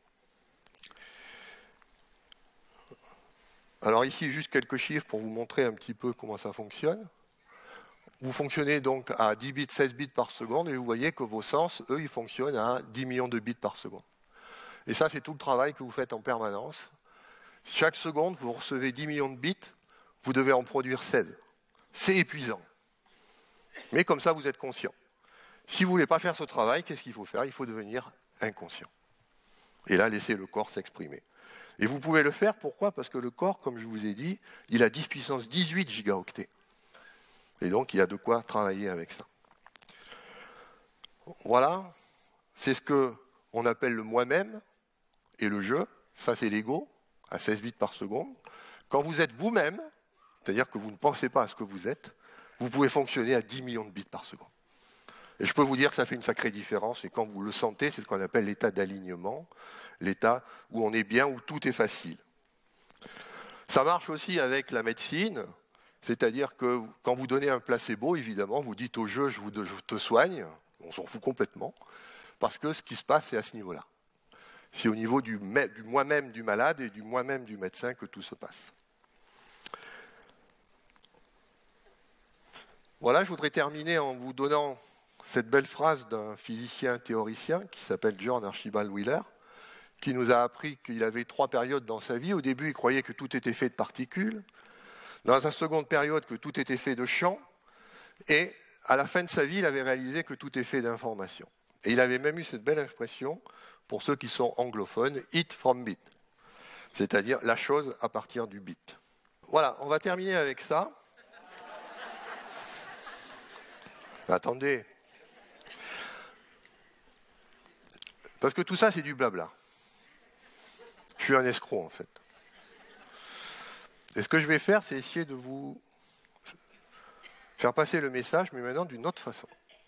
Speaker 2: Alors ici, juste quelques chiffres pour vous montrer un petit peu comment ça fonctionne. Vous fonctionnez donc à 10 bits, 16 bits par seconde, et vous voyez que vos sens, eux, ils fonctionnent à 10 millions de bits par seconde. Et ça, c'est tout le travail que vous faites en permanence. Chaque seconde, vous recevez 10 millions de bits, vous devez en produire 16. C'est épuisant. Mais comme ça, vous êtes conscient. Si vous ne voulez pas faire ce travail, qu'est-ce qu'il faut faire? Il faut devenir inconscient. Et là, laisser le corps s'exprimer. Et vous pouvez le faire, pourquoi? Parce que le corps, comme je vous ai dit, il a 10 puissance 18 gigaoctets. Et donc, il y a de quoi travailler avec ça. Voilà, c'est ce qu'on appelle le moi-même et le je. Ça, c'est l'ego, à 16 bits par seconde. Quand vous êtes vous-même, c'est-à-dire que vous ne pensez pas à ce que vous êtes, vous pouvez fonctionner à 10 millions de bits par seconde. Et je peux vous dire que ça fait une sacrée différence, et quand vous le sentez, c'est ce qu'on appelle l'état d'alignement, l'état où on est bien, où tout est facile. Ça marche aussi avec la médecine, c'est-à-dire que quand vous donnez un placebo, évidemment, vous dites au je te soigne, on s'en fout complètement, parce que ce qui se passe, c'est à ce niveau-là. C'est au niveau du moi-même du malade et du moi-même du médecin que tout se passe. Voilà, je voudrais terminer en vous donnant cette belle phrase d'un physicien théoricien qui s'appelle John Archibald Wheeler, qui nous a appris qu'il avait 3 périodes dans sa vie. Au début, il croyait que tout était fait de particules. Dans sa seconde période, que tout était fait de champs. Et à la fin de sa vie, il avait réalisé que tout est fait d'informations. Et il avait même eu cette belle expression, pour ceux qui sont anglophones, « it from bit », c'est-à-dire la chose à partir du bit. Voilà, on va terminer avec ça. Attendez. Parce que tout ça, c'est du blabla. Je suis un escroc, en fait. Et ce que je vais faire, c'est essayer de vous faire passer le message, mais maintenant d'une autre façon.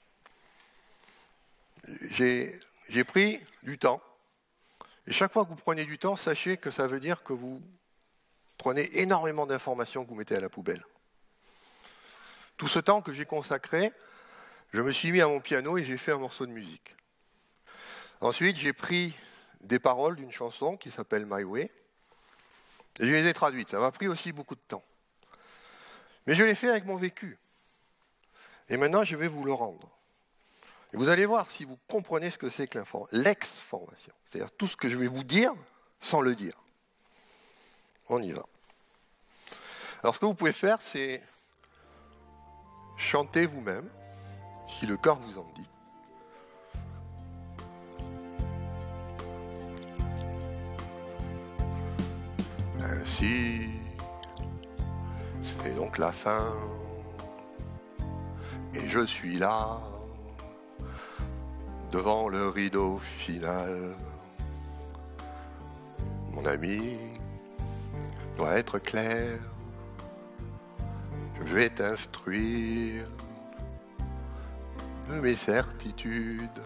Speaker 2: J'ai pris du temps. Et chaque fois que vous prenez du temps, sachez que ça veut dire que vous prenez énormément d'informations que vous mettez à la poubelle. Tout ce temps que j'ai consacré, je me suis mis à mon piano et j'ai fait un morceau de musique. Ensuite, j'ai pris des paroles d'une chanson qui s'appelle My Way et je les ai traduites. Ça m'a pris aussi beaucoup de temps. Mais je l'ai fait avec mon vécu. Et maintenant, je vais vous le rendre. Et vous allez voir si vous comprenez ce que c'est que l'ex-formation. C'est-à-dire tout ce que je vais vous dire sans le dire. On y va. Alors, ce que vous pouvez faire, c'est chanter vous-même, si le cœur vous en dit. Ainsi, c'est donc la fin, et je suis là, devant le rideau final. Mon ami doit être clair, je vais t'instruire de mes certitudes.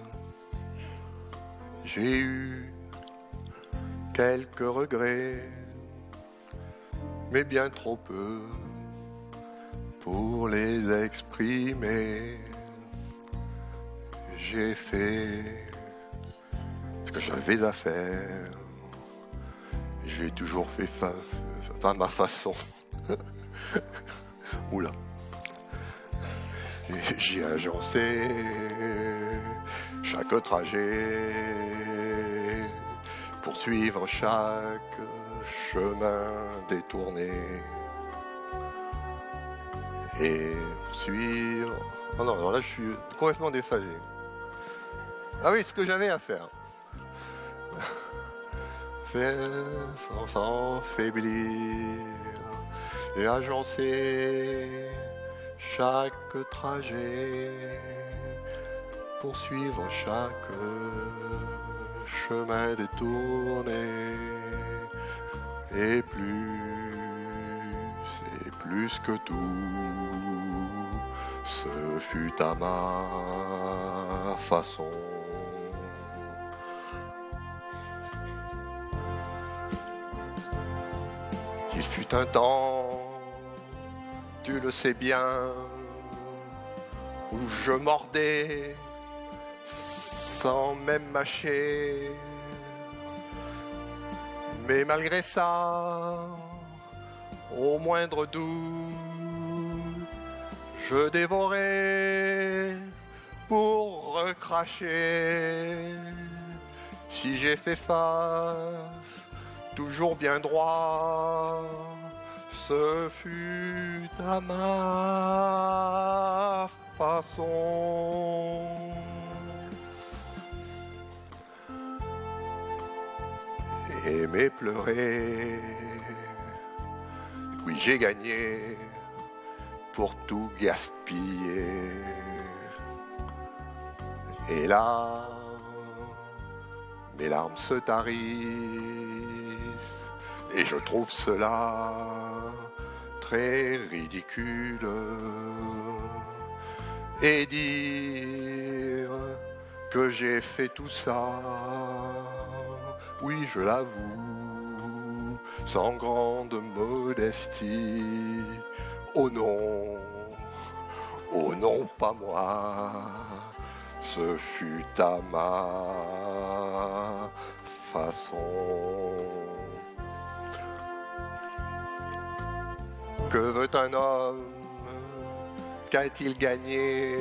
Speaker 2: J'ai eu quelques regrets, mais bien trop peu pour les exprimer. J'ai fait ce que j'avais à faire. J'ai toujours fait à ma façon. Oula. J'ai agencé chaque trajet, poursuivre chaque chemin détourné et poursuivre. Oh non, alors là je suis complètement déphasé. Ah oui, ce que j'avais à faire. Faire sans faiblir et agencer chaque trajet, poursuivre chaque chemin détourné, et plus que tout, ce fut à ma façon. Il fut un temps, tu le sais bien, où je mordais sans même mâcher. Mais malgré ça, au moindre doute, je dévorais pour recracher. Si j'ai fait face, toujours bien droit, ce fut à ma façon. Aimer pleurer, oui j'ai gagné pour tout gaspiller. Et là, mes larmes se tarissent, et je trouve cela très ridicule. Et dire que j'ai fait tout ça, oui je l'avoue, sans grande modestie. Oh non, pas moi, ce fut à ma façon. Que veut un homme? Qu'a-t-il gagné?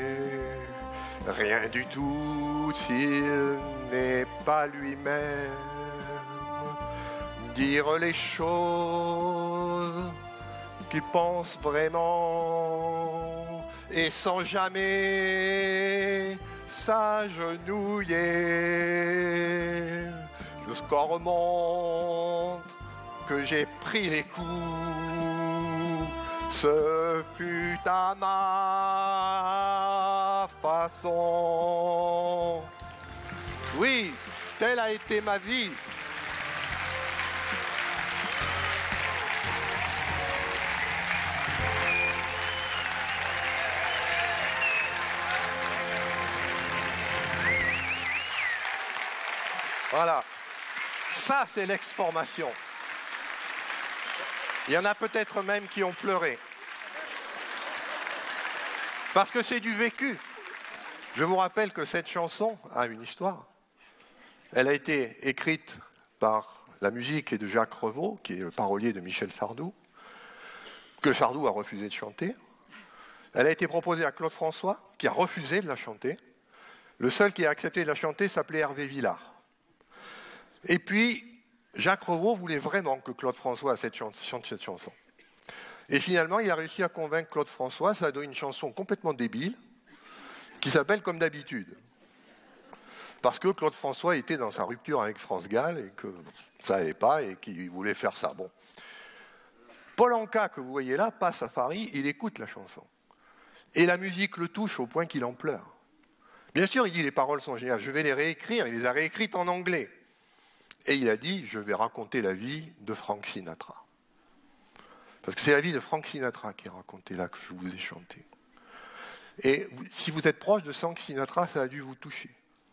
Speaker 2: Rien du tout s'il n'est pas lui-même. Dire les choses qu'il pense vraiment et sans jamais s'agenouiller. Le score montre que j'ai pris les coups. Ce fut à ma façon. Oui, telle a été ma vie. Voilà. Ça, c'est l'ex-formation. Il y en a peut-être même qui ont pleuré. Parce que c'est du vécu. Je vous rappelle que cette chanson a une histoire. Elle a été écrite par la musique de Jacques Revaux, qui est le parolier de Michel Sardou, que Sardou a refusé de chanter. Elle a été proposée à Claude François, qui a refusé de la chanter. Le seul qui a accepté de la chanter s'appelait Hervé Villard. Et puis, Jacques Revaux voulait vraiment que Claude François chante cette chanson. Et finalement, il a réussi à convaincre Claude François, ça a donné une chanson complètement débile, qui s'appelle Comme d'habitude. Parce que Claude François était dans sa rupture avec France Gall, et que ça n'allait pas, et qu'il voulait faire ça. Bon. Paul Anka, que vous voyez là, passe à Paris, il écoute la chanson. Et la musique le touche au point qu'il en pleure. Bien sûr, il dit les paroles sont géniales, je vais les réécrire, il les a réécrites en anglais. Et il a dit, je vais raconter la vie de Frank Sinatra. Parce que c'est la vie de Frank Sinatra qui est racontée là, que je vous ai chanté. Et si vous êtes proche de Frank Sinatra, ça a dû vous toucher.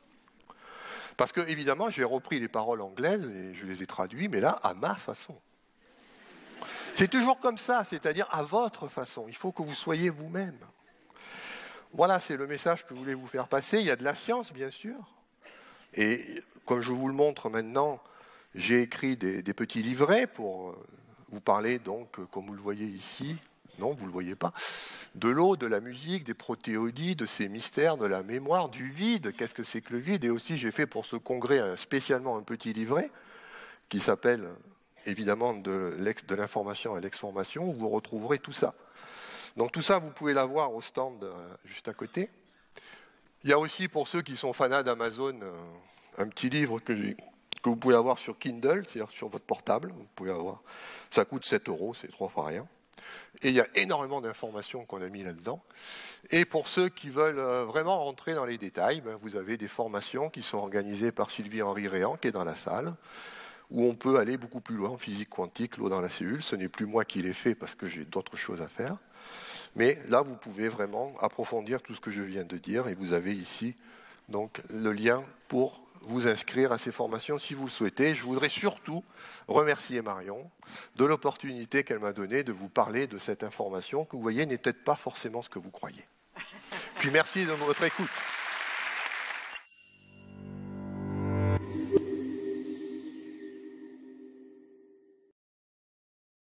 Speaker 2: Parce que, évidemment, j'ai repris les paroles anglaises et je les ai traduites, mais là, à ma façon. C'est toujours comme ça, c'est-à-dire à votre façon. Il faut que vous soyez vous-même. Voilà, c'est le message que je voulais vous faire passer. Il y a de la science, bien sûr. Et comme je vous le montre maintenant, j'ai écrit des petits livrets pour vous parler, donc, comme vous le voyez ici, non, vous ne le voyez pas, de l'eau, de la musique, des protéodies, de ces mystères, de la mémoire, du vide. Qu'est-ce que c'est que le vide? Et aussi, j'ai fait pour ce congrès spécialement un petit livret qui s'appelle, évidemment, de l'information à l'ex-formation, où vous retrouverez tout ça. Donc tout ça, vous pouvez l'avoir au stand juste à côté. Il y a aussi, pour ceux qui sont fanats d'Amazon, un petit livre que vous pouvez avoir sur Kindle, c'est-à-dire sur votre portable. Vous pouvez avoir. Ça coûte 7 €, c'est 3 fois rien. Et il y a énormément d'informations qu'on a mis là-dedans. Et pour ceux qui veulent vraiment rentrer dans les détails, vous avez des formations qui sont organisées par Sylvie-Henri Réan, qui est dans la salle, où on peut aller beaucoup plus loin en physique quantique, l'eau dans la cellule. Ce n'est plus moi qui l'ai fait parce que j'ai d'autres choses à faire. Mais là, vous pouvez vraiment approfondir tout ce que je viens de dire et vous avez ici donc, le lien pour vous inscrire à ces formations si vous le souhaitez. Je voudrais surtout remercier Marion de l'opportunité qu'elle m'a donnée de vous parler de cette information que vous voyez n'est peut-être pas forcément ce que vous croyez. Puis merci de votre écoute.